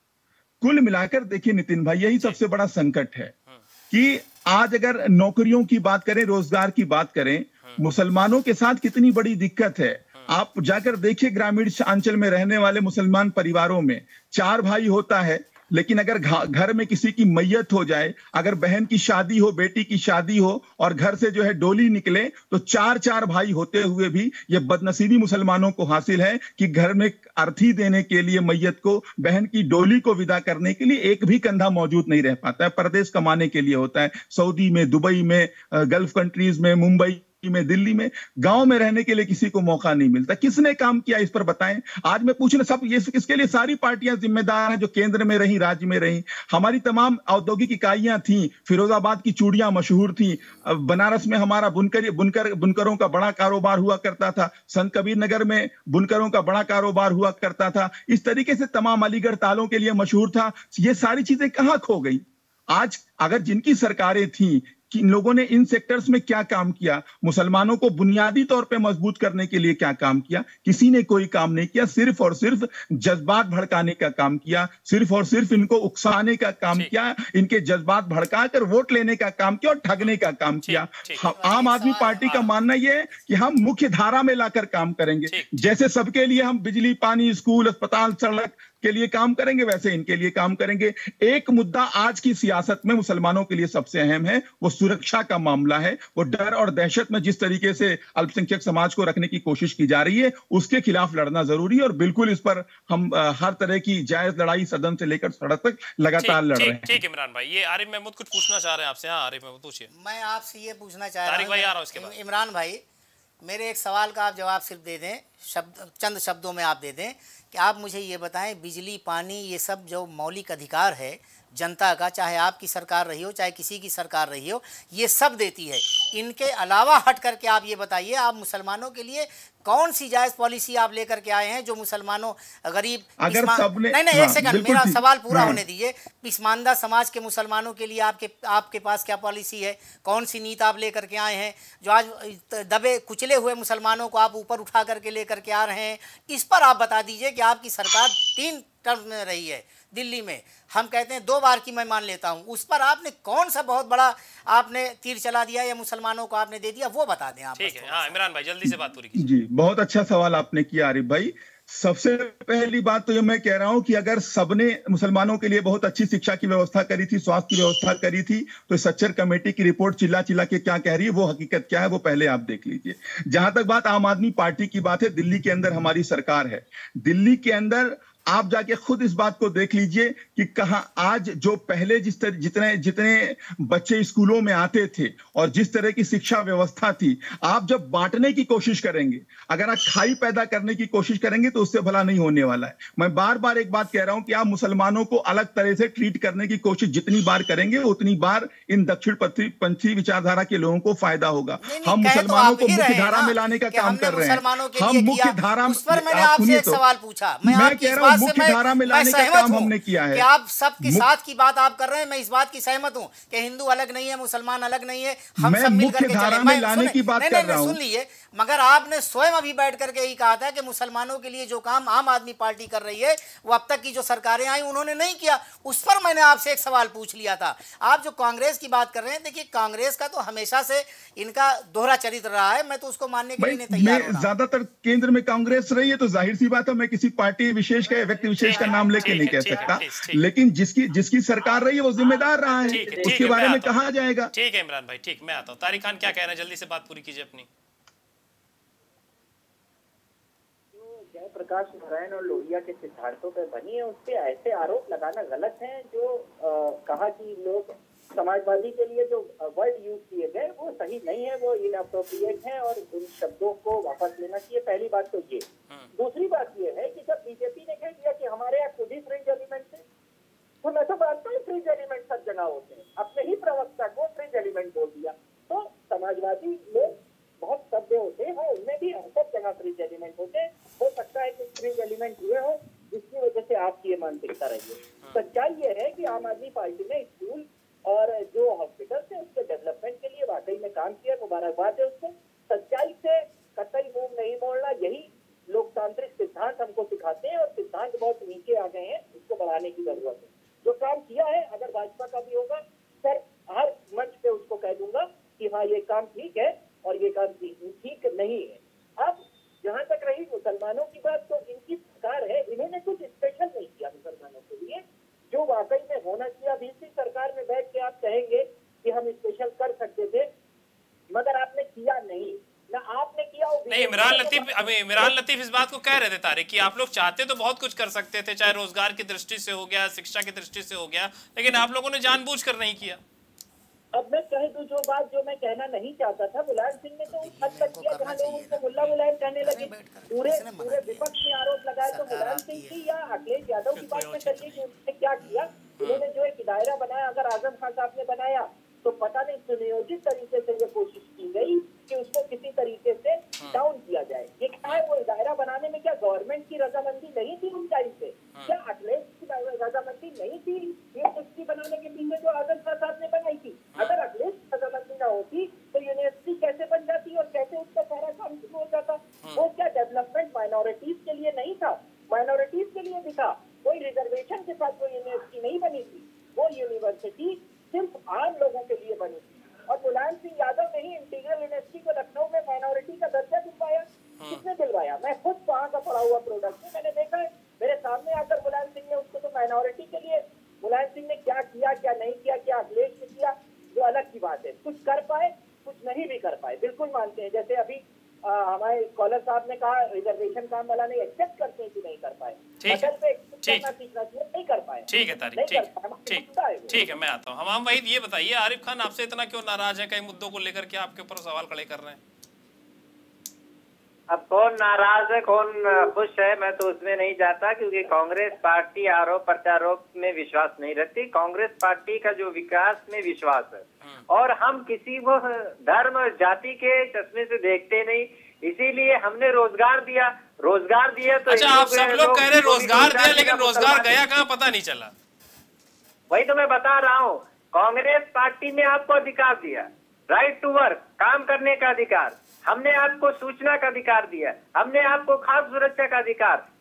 कुल मिलाकर देखिए नितिन भाई, यही सबसे बड़ा संकट है कि आज अगर नौकरियों की बात करें, रोजगार की बात करें, मुसलमानों के साथ कितनी बड़ी दिक्कत है। आप जाकर देखिए ग्रामीण अंचल में रहने वाले मुसलमान परिवारों में चार भाई होता है, लेकिन अगर घर में किसी की मैयत हो जाए, अगर बहन की शादी हो, बेटी की शादी हो और घर से जो है डोली निकले, तो चार चार भाई होते हुए भी ये बदनसीबी मुसलमानों को हासिल है कि घर में अर्थी देने के लिए मैयत को, बहन की डोली को विदा करने के लिए एक भी कंधा मौजूद नहीं रह पाता है। परदेश कमाने के लिए होता है, सऊदी में, दुबई में, गल्फ कंट्रीज में, मुंबई में, दिल्ली में। गांव में रहने के लिए किसी को मौका नहीं मिलता। किसने काम किया इस पर बताएं। आज मैं पूछना, सब ये इसके लिए सारी पार्टियां जिम्मेदार हैं जो केंद्र में रही, राज्य में रही। हमारी तमाम औद्योगिक इकाइयां थी, फिरोजाबाद की चूड़ियां मशहूर थी, बनारस में हमारा बुनकर बुनकर बुनकरों का बड़ा कारोबार हुआ करता था, संत कबीर नगर में बुनकरों का बड़ा कारोबार हुआ करता था। इस तरीके से तमाम अलीगढ़ तालों के लिए मशहूर था। ये सारी चीजें कहां खो गई? आज अगर जिनकी सरकारें थी, कि इन लोगों ने इन सेक्टर्स में क्या काम किया, मुसलमानों को बुनियादी तौर पे मजबूत करने के लिए क्या काम किया? किसी ने कोई काम नहीं किया। सिर्फ और सिर्फ जज्बात भड़काने का काम किया, सिर्फ और सिर्फ इनको उकसाने का काम किया, इनके जज्बात भड़काकर वोट लेने का काम किया और ठगने का काम किया। आम आदमी पार्टी का मानना यह है कि हम मुख्य धारा में लाकर काम करेंगे। जैसे सबके लिए हम बिजली, पानी, स्कूल, अस्पताल, सड़क के लिए काम करेंगे, वैसे इनके लिए काम करेंगे। एक मुद्दा आज की सियासत में मुसलमानों के लिए सबसे अहम है, वो सुरक्षा का मामला है। वो डर और दहशत में जिस तरीके से अल्पसंख्यक समाज को रखने की कोशिश की जा रही है, उसके खिलाफ लड़ना जरूरी है। और बिल्कुल इस पर हम आ, हर तरह की जायज लड़ाई सदन से लेकर सड़क तक लगातार लड़ रहे हैं। ठीक है इमरान भाई, ये आरिफ महमूद कुछ पूछना चाह रहे हैं आपसे। हाँ आरिफ महमूद पूछिए। मैं आपसे ये पूछना चाह रहा हूँ इमरान भाई, मेरे एक सवाल का आप जवाब सिर्फ दे दें, शब्द चंद शब्दों में आप दे दें कि आप मुझे ये बताएं, बिजली, पानी, ये सब जो मौलिक अधिकार है जनता का, चाहे आपकी सरकार रही हो चाहे किसी की सरकार रही हो, ये सब देती है। इनके अलावा हट करके आप ये बताइए, आप मुसलमानों के लिए कौन सी जायज़ पॉलिसी आप लेकर के आए हैं जो मुसलमानों, गरीब, अगर सबने, नहीं नहीं हाँ, एक सेकंड, मेरा सवाल पूरा हाँ। होने दीजिए। पिस्मानदा समाज के मुसलमानों के लिए आपके आपके पास क्या पॉलिसी है? कौन सी नीति आप लेकर के आए हैं जो आज दबे कुचले हुए मुसलमानों को आप ऊपर उठा करके लेकर के आ रहे हैं? इस पर आप बता दीजिए कि आपकी सरकार तीन टर्म में रही है दिल्ली में, हम कहते हैं दो बार की मैं मान लेता हूं, उस पर आपने कौन सा बहुत बड़ा आपने तीर चला दिया या मुसलमानों को आपने दे दिया, वो बता दें आप। ठीक है, हाँ इमरान भाई जल्दी से बात पूरी कीजिए। जी, बहुत अच्छा सवाल आपने किया आरिफ भाई। सबसे पहली बात तो ये मैं कह रहा हूं कि अगर सबने मुसलमानों के लिए बहुत अच्छी शिक्षा की व्यवस्था करी थी, स्वास्थ्य की व्यवस्था करी थी, तो सच्चर कमेटी की रिपोर्ट चिल्ला चिल्ला के क्या कह रही है, वो हकीकत क्या है वो पहले आप देख लीजिए। जहां तक बात आम आदमी पार्टी की बात है, दिल्ली के अंदर हमारी सरकार है, दिल्ली के अंदर आप जाके खुद इस बात को देख लीजिए कि कहां आज जो पहले जिस तरह जितने जितने बच्चे स्कूलों में आते थे और जिस तरह की शिक्षा व्यवस्था थी, आप जब बांटने की कोशिश करेंगे, अगर आप खाई पैदा करने की कोशिश करेंगे तो उससे भला नहीं होने वाला है। मैं बार बार एक बात कह रहा हूं कि आप मुसलमानों को अलग तरह से ट्रीट करने की कोशिश जितनी बार करेंगे उतनी बार इन दक्षिण पंथी विचारधारा के लोगों को फायदा होगा। हम मुसलमानों को मुख्य धारा में लाने का काम कर रहे हैं, हम मुख्य धारा, मैंने आपसे एक सवाल पूछा, मैं कह रहा हूं मुख्य धारा में लाने का काम हमने किया है कि आप सबके साथ की बात आप कर रहे हैं, मैं इस बात की सहमत हूं कि हिंदू अलग नहीं है, मुसलमान अलग नहीं है, हम सब मिल करके चलें। मैं लाने की बात कर रहा हूं। सुन लीजिए, मगर आपने स्वयं अभी बैठ करके यही कहा था कि मुसलमानों के लिए जो काम आम आदमी पार्टी कर रही है वो अब तक की जो सरकारें आई उन्होंने नहीं किया। उस पर मैंने आपसे एक सवाल पूछ लिया था। आप जो कांग्रेस की बात कर रहे हैं, देखिए कांग्रेस का तो हमेशा से इनका दोहरा चरित्र रहा है, मैं तो उसको मानने के लिए नहीं तैयार हूं। ज्यादातर केंद्र में कांग्रेस रही है तो जाहिर सी बात है, मैं किसी पार्टी विशेष का व्यक्ति विशेष का नाम लेके नहीं कह सकता, लेकिन जिसकी जिसकी सरकार रही है वो जिम्मेदार रहा है, उसके बारे में कहा जाएगा। ठीक है इमरान भाई, ठीक, मैं आता हूँ। तारिक खान क्या कह रहे हैं, जल्दी से बात पूरी कीजिए अपनी। जयप्रकाश नारायण और लोहिया के सिद्धांतों पर बनी है, उस पर ऐसे आरोप लगाना गलत है। जो आ, कहा कि लोग समाजवादी के लिए जो वर्ड यूज किए गए वो सही नहीं है, वो इनअप्रोप्रिएट है और उन शब्दों को वापस लेना चाहिए। पहली बात तो ये। दूसरी बात ये है कि जब बीजेपी ने कह दिया कि हमारे यहाँ खुद ही फ्रिंज एलिमेंट है, तो मैं तो मानता हूँ फ्रिंज एलिमेंट सब जगह होते हैं, अपने ही प्रवक्ता को फ्रिंज एलिमेंट बोल दिया। तो समाजवादी लोग बहुत सभ्य होते हैं, उनमें भी सब जगह फ्रिंज एलिमेंट होते हैं। हो सकता है कि फ्रिंज एलिमेंट हुए हो जिसकी वजह से आपकी ये मानसिकता रही है। सच्चाई ये है कि आम आदमी पार्टी ने स्कूल और जो हॉस्पिटल थे उसके डेवलपमेंट के लिए वाकई में काम किया, मुबारकबाद है उसको। सच्चाई से कतई मुंह नहीं मोड़ना, यही लोकतांत्रिक सिद्धांत हमको सिखाते हैं और सिद्धांत बहुत नीचे आ गए हैं, इसको बढ़ाने की जरूरत है। जो काम किया है अगर भाजपा का भी होगा, सर हर मंच पे उसको कह दूंगा कि हाँ ये काम ठीक है और ये काम ठीक नहीं है। अब जहां तक रही मुसलमानों की बात, तो इनकी सरकार है, इन्होंने कुछ स्पेशल नहीं किया मुसलमानों के लिए जो वाकई में होना चाहिए। अभी इसी सरकार में बैठ के आप कहेंगे कि हम स्पेशल कर सकते थे, मगर आपने किया नहीं, ना आपने किया। नहीं, इमरान लतीफ अभी इमरान लतीफ इस बात को कह रहे थे तारिक कि आप लोग चाहते तो बहुत कुछ कर सकते थे, चाहे रोजगार की दृष्टि से हो गया, शिक्षा की दृष्टि से हो गया, लेकिन आप लोगों ने जानबूझकर नहीं किया। अब मैं कह दूं जो बात जो मैं कहना नहीं चाहता था, मुलायम सिंह ने तो उस हद तक किया जहाँ लोग उसको मुल्ला मुलायम कहने लगे। पूरे पूरे विपक्ष में आरोप लगाए तो मुलायम सिंह की या अखिलेश यादव की बात में करिए कि उन्होंने क्या किया। उन्होंने जो एक दायरा बनाया, अगर आजम खान साहब ने बनाया तो पता नहीं सुनियोजित तरीके से ये कोशिश की गई कि उसको किसी तरीके से डाउन किया जाए। ये क्या है, वो दायरा बनाने में क्या गवर्नमेंट की रजामंदी नहीं थी उस टाइम पे? क्या अखिलेश की रजामंदी नहीं थी ये कुश्ती बनाने के पीछे जो आजम खान साहब ने बनाई थी? अगर अखिलेश की रजामंदी न होती तो यूनिवर्सिटी कैसे बन जाती और कैसे उसका सारा काम शुरू हो जाता? वो क्या डेवलपमेंट माइनॉरिटीज के लिए नहीं था, माइनॉरिटीज के लिए भी था। कोई रिजर्वेशन के साथ वो यूनिवर्सिटी नहीं बनी थी, वो यूनिवर्सिटी सिर्फ आम लोगों के लिए बनी थी। और मुलायम सिंह यादव ने ही इंटीग्रल यूनिवर्सिटी को लखनऊ में माइनॉरिटी का दर्जा दिलवाया। किसने दिलवाया? मैं खुद वहाँ का पढ़ा हुआ प्रोडक्ट है, मैंने देखा है, मेरे सामने आकर मुलायम सिंह ने उसको तो माइनॉरिटी के लिए मुलायम सिंह ने क्या किया, क्या नहीं किया, क्या अखिलेश ने किया, जो अलग की बात है। कुछ कर पाए, कुछ नहीं भी कर पाए, बिल्कुल मानते हैं। जैसे अभी आ, हमारे स्कॉलर साहब ने कहा रिजर्वेशन काम वाला नहीं एक्सेप्ट करते हैं कि नहीं कर पाए, असल पे करना सीखना चाहिए, नहीं कर पाए। ठीक है तारिक, ठीक ठीक ठीक है, मैं आता हूँ। हमाम वहीद ये बताइए, आरिफ खान आपसे इतना क्यों नाराज है कई मुद्दों को लेकर के आपके ऊपर सवाल खड़े कर रहे हैं? अब कौन नाराज है कौन खुश है मैं तो उसमें नहीं जाता, क्योंकि कांग्रेस पार्टी आरोप प्रत्यारोप में विश्वास नहीं रखती। कांग्रेस पार्टी का जो विकास में विश्वास है और हम किसी को धर्म और जाति के चश्मे से देखते नहीं, इसीलिए हमने रोजगार दिया। रोजगार दिया तो अच्छा, आप सब लोग कह रहे रोजगार दिया, लेकिन रोजगार गया कहाँ पता नहीं चला। वही तो मैं बता रहा हूँ, कांग्रेस पार्टी ने आपको अधिकार दिया, राइट टू वर्क, काम करने का अधिकार। हमने आपको सूचना का अधिकार दिया, हमने आपको खाद्य सुरक्षा का अधिकार,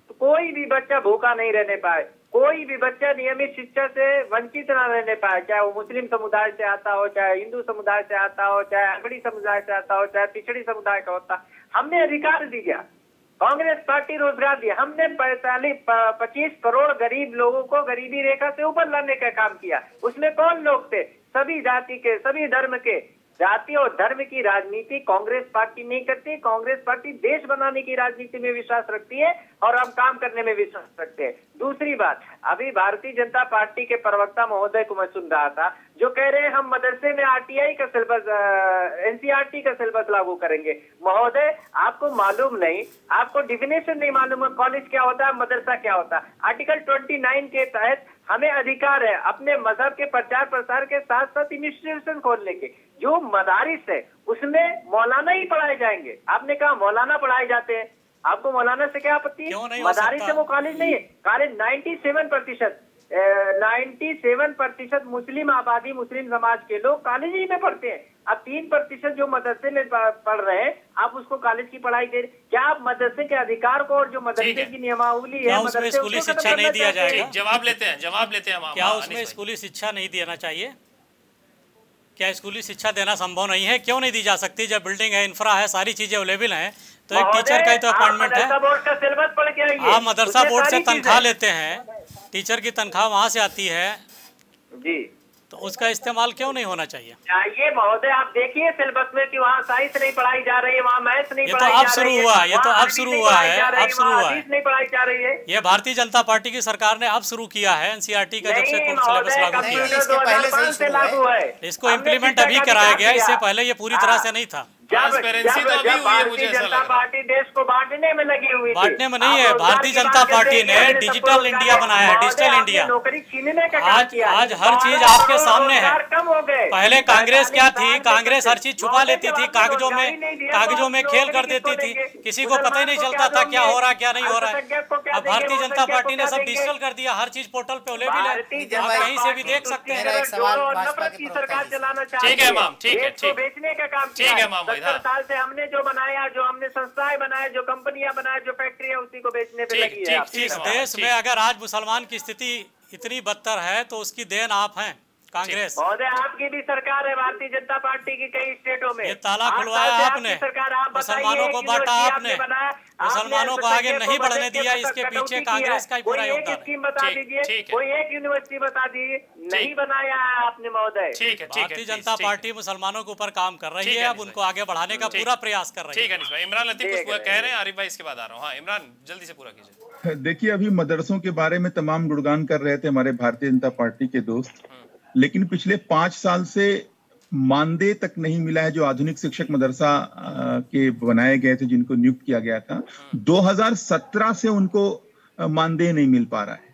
तो कोई भी बच्चा भूखा नहीं रहने पाए, कोई भी बच्चा नियमित शिक्षा से वंचित न रहने पाए, चाहे वो मुस्लिम समुदाय से आता हो, चाहे हिंदू समुदाय से आता हो, चाहे अगड़ी समुदाय से आता हो, चाहे पिछड़ी समुदाय का होता। हमने अधिकार दिया, कांग्रेस पार्टी रोजगार दिया। हमने पैंतालीस पच्चीस करोड़ गरीब लोगों को गरीबी रेखा से ऊपर लाने का काम किया। उसमें कौन लोग थे? सभी जाति के, सभी धर्म के। जाति और धर्म की राजनीति कांग्रेस पार्टी नहीं करती। कांग्रेस पार्टी देश बनाने की राजनीति में विश्वास रखती है और हम काम करने में विश्वास रखते हैं। दूसरी बात, अभी भारतीय जनता पार्टी के प्रवक्ता महोदय को मैं सुन रहा था जो कह रहे हैं हम मदरसे में आरटीआई का सिलेबस, एनसीईआरटी का सिलेबस लागू करेंगे। महोदय, आपको मालूम नहीं, आपको डिफिनेशन नहीं मालूम है कॉलेज क्या होता है, मदरसा क्या होता है। आर्टिकल उनतीस के तहत हमें अधिकार है अपने मजहब के प्रचार प्रसार के साथ साथ इंस्टीट्यूशन खोलने के। जो मदारिस है उसमें मौलाना ही पढ़ाए जाएंगे। आपने कहा मौलाना पढ़ाए जाते हैं, आपको मौलाना से क्या आपत्ति है? मदारिस से वो कॉलेज नहीं है। कॉलेज सत्तानवे प्रतिशत सत्तानवे प्रतिशत मुस्लिम आबादी, मुस्लिम समाज के लोग कॉलेज ही में पढ़ते हैं। अब तीन प्रतिशत जो मदरसे में पढ़ रहे हैं, आप उसको कॉलेज की पढ़ाई दे रहे। क्या आप मदरसे के अधिकार को और जो मदरसे की नियमावली है, उसमें स्कूली शिक्षा नहीं दिया जाएगा? जवाब लेते हैं, जवाब लेते हैं। क्या उसमें स्कूली शिक्षा नहीं देना चाहिए? क्या स्कूली शिक्षा देना संभव नहीं है? क्यों नहीं दी जा सकती? जब बिल्डिंग है, इंफ्रा है, सारी चीजें अवेलेबल हैं, तो एक टीचर का ही तो अपॉइंटमेंट है। आप मदरसा बोर्ड से तनख्वाह लेते हैं, टीचर की तनख्वाह वहाँ से आती है जी, तो उसका इस्तेमाल क्यों नहीं होना चाहिए? चाहिए महोदय। आप देखिए सिलेबस में कि वहाँ साइंस नहीं पढ़ाई जा रही है, वहाँ मैथ्स नहीं पढ़ाई जा रही है। ये तो अब शुरू हुआ, ये तो अब शुरू हुआ है, अब शुरू हुआ है, नहीं पढ़ाई जा रही है। ये भारतीय जनता पार्टी की सरकार ने अब शुरू किया है एनसीईआरटी का, जब से कोर्स सिलेबस लागू किया है। इसको इम्प्लीमेंट अभी कराया गया, इससे पहले ये पूरी तरह से नहीं था। ट्रांसपेरेंसी तो अभी हुई है, मुझे ऐसा लग रहा है। पार्टी देश को बांटने में लगी हुई थी। बांटने में नहीं है, भारतीय जनता पार्टी ने डिजिटल इंडिया बनाया है, डिजिटल इंडिया। नौकरी छीनने का आज आज हर चीज आपके सामने है। पहले कांग्रेस क्या थी? कांग्रेस हर चीज छुपा लेती थी, कागजों में कागजों में खेल कर देती थी, किसी को पता ही नहीं चलता था क्या हो रहा क्या नहीं हो रहा है। अब भारतीय जनता पार्टी ने सब डिजिटल कर दिया, हर चीज पोर्टल पे अवेलेबल है, आप कहीं से भी देख सकते हैं। सरकार चलाना चाहती है, ठीक है मैम, ठीक है, ठीक बेचने का काम ठीक है मैम। सत्तर साल से हमने जो बनाया, जो हमने संस्थाएं बनाए, जो कंपनियां बनाए, जो फैक्ट्री है, उसी को बेचने पे लगी है। इस देश में अगर आज मुसलमान की स्थिति इतनी बदतर है तो उसकी देन आप हैं, कांग्रेस। महोदय, आपकी भी सरकार है, भारतीय जनता पार्टी की कई स्टेटों में। ये ताला खुलवाया आपने, मुसलमानों को बांटा आपने, मुसलमानों को आगे नहीं बढ़ने दिया, इसके पीछे कांग्रेस का ही पूरा योगदान है। स्कीम बता दीजिए, कोई एक यूनिवर्सिटी बता दीजिए, नहीं बनाया है आपने महोदय। ठीक है, भारतीय जनता पार्टी मुसलमानों के ऊपर काम कर रही है, अब उनको आगे बढ़ाने का पूरा प्रयास कर रही है। ठीक है भाई। इमरान लतीफ कुछ पूरा कह रहे हैं, आरिफ भाई इसके बाद आ रहा हूँ। हाँ इमरान, जल्दी से पूरा कीजिए। देखिए, अभी मदरसों के बारे में तमाम गुणगान कर रहे थे हमारे भारतीय जनता पार्टी के दोस्त, लेकिन पिछले पांच साल से मानदेय तक नहीं मिला है जो आधुनिक शिक्षक मदरसा के बनाए गए थे, जिनको नियुक्त किया गया था। दो हज़ार सत्रह से उनको मानदेय नहीं मिल पा रहा है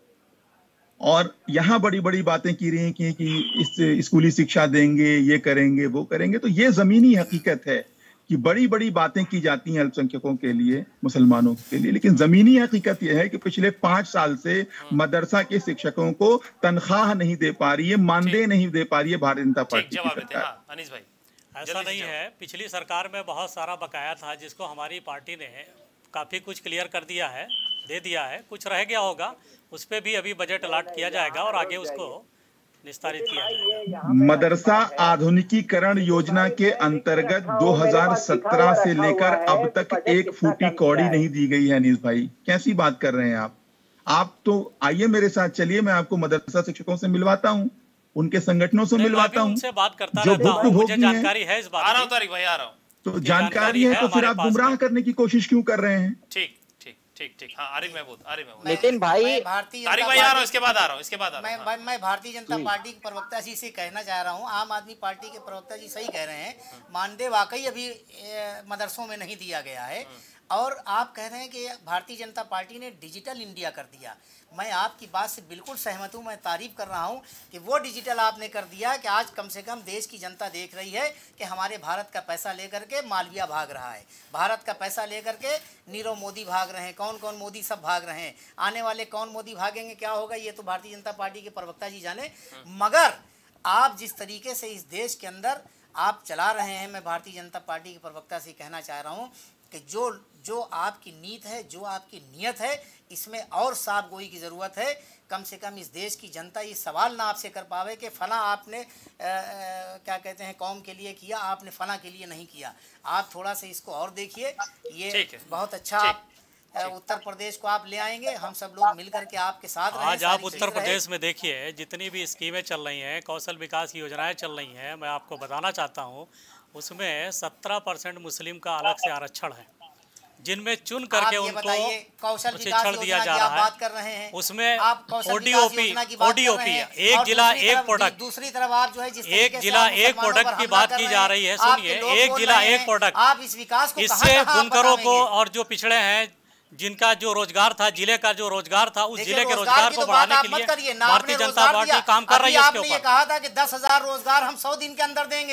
और यहाँ बड़ी बड़ी बातें की रही हैं कि, कि इस स्कूली शिक्षा देंगे, ये करेंगे, वो करेंगे। तो ये जमीनी हकीकत है कि बड़ी बड़ी बातें की जाती हैं अल्पसंख्यकों के लिए, मुसलमानों के लिए, लेकिन जमीनी हकीकत यह है कि पिछले पांच साल से मदरसा के शिक्षकों को तनख्वाह नहीं दे पा रही है, मानदेय नहीं दे पा रही है भारतीय जनता पार्टी की सरकार। अनीस भाई, ऐसा नहीं है, पिछली सरकार में बहुत सारा बकाया था जिसको हमारी पार्टी ने काफ़ी कुछ क्लियर कर दिया है, दे दिया है। कुछ रह गया होगा, उस पर भी अभी बजट अलॉट किया जाएगा और आगे उसको निस्तारित किया जाएगा। मदरसा आधुनिकीकरण योजना के अंतर्गत दो हज़ार सत्रह से लेकर अब तक एक फूटी कौड़ी नहीं दी गई है। अनीस भाई, कैसी बात कर रहे हैं आप? आप तो आइए मेरे साथ चलिए, मैं आपको मदरसा शिक्षकों से मिलवाता हूँ, उनके संगठनों से मिलवाता हूँ, उनसे बात करता जो रहता हूँ, मुझे भुक्तभोगी जानकारी है इस बात आ रहा हूँ तारिक भाई, आ रहा हूँ। तो जानकारी है तो फिर आप गुमराह करने की कोशिश क्यों कर रहे हैं? ठीक ठीक ठीक ठीक। हाँ आरिफ महमूद, आरिफ महमूद। नितिन भाई, भारतीय तारिक भाई आ रहा हूँ, इसके बाद आ रहा हूँ, इसके बाद आ रहा हूँ। मैं मैं भारतीय जनता पार्टी के प्रवक्ता जी से कहना चाह रहा हूँ, आम आदमी पार्टी के प्रवक्ता जी सही कह रहे हैं, मानदेय वाकई अभी मदरसों में नहीं दिया गया है। और आप कह रहे हैं कि भारतीय जनता पार्टी ने डिजिटल इंडिया कर दिया। मैं आपकी बात से बिल्कुल सहमत हूँ, मैं तारीफ कर रहा हूँ कि वो डिजिटल आपने कर दिया कि आज कम से कम देश की जनता देख रही है कि हमारे भारत का पैसा लेकर के मालवीय भाग रहा है, भारत का पैसा लेकर के नीरव मोदी भाग रहे हैं, कौन कौन मोदी सब भाग रहे हैं, आने वाले कौन मोदी भागेंगे, क्या होगा, ये तो भारतीय जनता पार्टी के प्रवक्ता जी जाने। मगर आप जिस तरीके से इस देश के अंदर आप चला रहे हैं, मैं भारतीय जनता पार्टी के प्रवक्ता से कहना चाह रहा हूँ कि जो जो आपकी नीत है, जो आपकी नीयत है, इसमें और साफ गोई की ज़रूरत है। कम से कम इस देश की जनता ये सवाल ना आपसे कर पावे कि फ़ला आपने आ, क्या कहते हैं कौम के लिए किया, आपने फ़ला के लिए नहीं किया। आप थोड़ा सा इसको और देखिए, ये बहुत अच्छा आप उत्तर प्रदेश को आप ले आएंगे, हम सब लोग मिल करके आपके साथ रहें। आज आप उत्तर प्रदेश में देखिए जितनी भी स्कीमें चल रही हैं, कौशल विकास की योजनाएं चल रही हैं, मैं आपको बताना चाहता हूं उसमें सत्रह परसेंट मुस्लिम का अलग से आरक्षण है, जिनमें चुन करके उनको प्रशिक्षण दिया जा रहा है। बात कर रहे हैं उसमें ओडीओपी ओडीओपी एक जिला एक प्रोडक्ट, दूसरी तरफ आप जो है जिस एक जिला एक प्रोडक्ट की बात की जा रही है। सुनिए, एक जिला एक प्रोडक्ट, आप इस विकास को इससे बुनकरों को और जो पिछड़े हैं जिनका जो रोजगार था, जिले का जो रोजगार था, उस जिले के रोजगार को बढ़ाने के लिए भारतीय जनता पार्टी काम कर रही है। आपने ये कहा था कि दस हजार रोजगार हम सौ दिन के अंदर देंगे।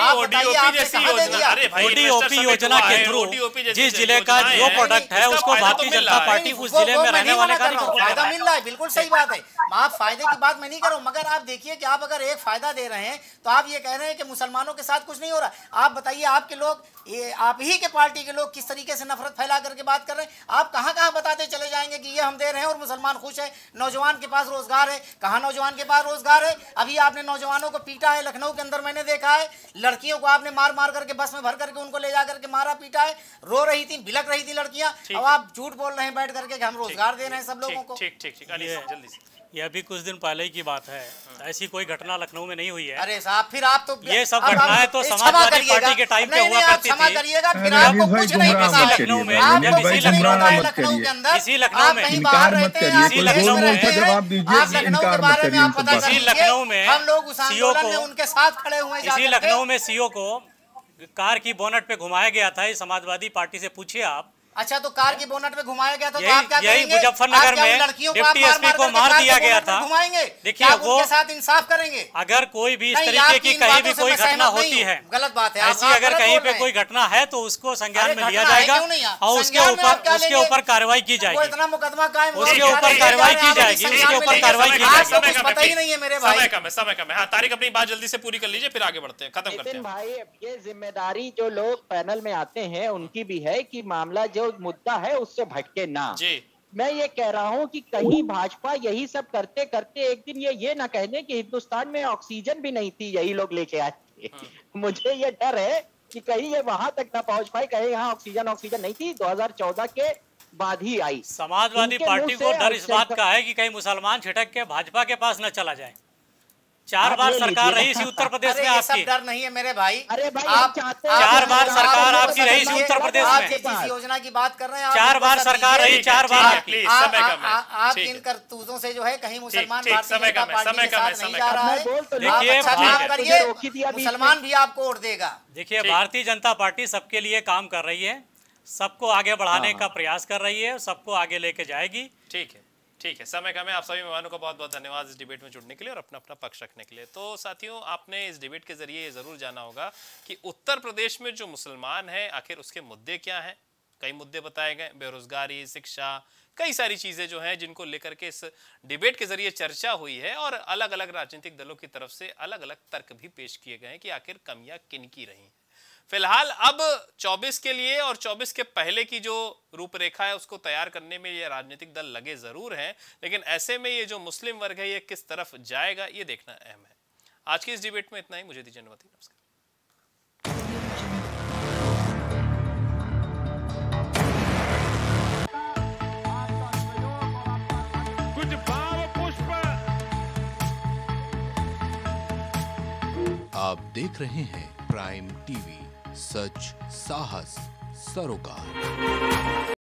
ओडीओपी योजना के थ्रू जिस जिले का जो प्रोडक्ट है उसको भारतीय जनता पार्टी उस जिले में रहने वाले का फायदा मिल रहा है। बिल्कुल सही बात है, आप फायदे की बात मैं नहीं कर रहा हूँ, मगर आप देखिए कि आप अगर एक फायदा दे रहे हैं तो आप ये कह रहे हैं कि मुसलमानों के साथ कुछ नहीं हो रहा। आप बताइए, आपके लोग, ये आप ही के पार्टी के लोग किस तरीके से नफरत फैला करके बात कर रहे हैं। आप कहां कहां बताते चले जाएंगे कि ये हम दे रहे हैं और मुसलमान खुश है, नौजवान के पास रोजगार है। कहां नौजवान के पास रोजगार है? अभी आपने नौजवानों को पीटा है, लखनऊ के अंदर मैंने देखा है, लड़कियों को आपने मार मार करके बस में भर करके उनको ले जा करके मारा पीटा है, रो रही थी, बिलक रही थी लड़कियां। अब आप झूठ बोल रहे हैं बैठ करके कि हम रोजगार दे रहे हैं सब लोगों को। ठीक ठीक ठीक, जल्दी से। ये अभी कुछ दिन पहले की बात है, ऐसी कोई घटना लखनऊ में नहीं हुई है। अरे साहब, फिर आप तो ये सब घटनाएं तो समाजवादी पार्टी के टाइम पे हुआ करती थी। क्षमा करिएगा, फिर आपको कुछ नहीं पता है लखनऊ में, आपको कुछ नहीं पता है लखनऊ के अंदर, इसी लखनऊ में, कहीं बाहर रहते हैं, इसी लखनऊ में, आप लखनऊ के बारे में आप पता इसी लखनऊ में हम लोग उस आंदोलन में उनके साथ खड़े हुए। इसी लखनऊ में सीओ को कार की बोनट पे घुमाया गया था समाजवादी पार्टी से, पूछिए आप। अच्छा, तो कार की बोनट पे घुमाया गया था, तो आप क्या यही मुजफ्फरनगर में डिप्टी एसपी को मार दिया गया था। घुमाएंगे, देखिए वो उनके साथ इंसाफ करेंगे। अगर कोई भी इस तरीके की कहीं भी कोई घटना होती है, गलत बात है, ऐसी अगर कहीं पे कोई घटना है तो उसको संज्ञान में लिया जाएगा और उसके ऊपर उसके ऊपर कार्रवाई की जाएगी। इतना मुकदमा कायम, उसके ऊपर कार्रवाई की जाएगी, उसके ऊपर कार्रवाई की जाएगी। पता ही नहीं है मेरे भाई। समय कम है, समय कम है। हाँ, तारिक अपनी बात जल्दी से पूरी कर लीजिए, फिर आगे बढ़ते हैं, खत्म करते हैं। भाई, ये जिम्मेदारी जो लोग पैनल में आते हैं उनकी भी है कि मामला जो मुद्दा है उससे भटके ना। जी। मैं ये कह रहा हूं कि कहीं भाजपा यही सब करते करते एक दिन ये ये ना कह दें कि हिंदुस्तान में ऑक्सीजन भी नहीं थी, यही लोग लेके आए थे। मुझे ये डर है कि कहीं ये वहां तक ना पहुंच पाए, कहीं यहाँ ऑक्सीजन ऑक्सीजन नहीं थी, दो हज़ार चौदह के बाद ही आई। समाजवादी पार्टी को डर इस बात का है कि कहीं मुसलमान छिटक के भाजपा के पास न चला जाए। चार बार सरकार रही थी उत्तर प्रदेश में आपकी। सब डर नहीं है मेरे भाई। अरे भाई, आप चार बार सरकार आपकी रही थी उत्तर प्रदेश में। जिस योजना की बात कर रहे हैं, चार बार सरकार रही, चार बार। प्लीज, समय कम है। आप इन करतूतों से जो है कहीं मुसलमान समय कम है, समय कम है, समय कम है। देखिए, मुसलमान भी आपको वोट देगा। देखिए, भारतीय जनता पार्टी सबके लिए काम कर रही है, सबको आगे बढ़ाने का प्रयास कर रही है, सबको आगे लेके जाएगी। ठीक है, ठीक है, समय कम है। आप सभी मेहमानों का बहुत बहुत धन्यवाद इस डिबेट में जुड़ने के लिए और अपना अपना पक्ष रखने के लिए। तो साथियों, आपने इस डिबेट के जरिए ये जरूर जाना होगा कि उत्तर प्रदेश में जो मुसलमान हैं आखिर उसके मुद्दे क्या हैं। कई मुद्दे बताए गए, बेरोजगारी, शिक्षा, कई सारी चीजें जो हैं जिनको लेकर के इस डिबेट के जरिए चर्चा हुई है और अलग अलग राजनीतिक दलों की तरफ से अलग अलग तर्क भी पेश किए गए हैं कि आखिर कमियां किन की रही। फिलहाल अब चौबीस के लिए और चौबीस के पहले की जो रूपरेखा है उसको तैयार करने में ये राजनीतिक दल लगे जरूर हैं, लेकिन ऐसे में ये जो मुस्लिम वर्ग है ये किस तरफ जाएगा ये देखना अहम है। आज की इस डिबेट में इतना ही। मुझे दीजिए अनुमति। नमस्कार। कुछ भाव पुष्प। आप देख रहे हैं प्राइम टीवी, सच साहस सरोकार।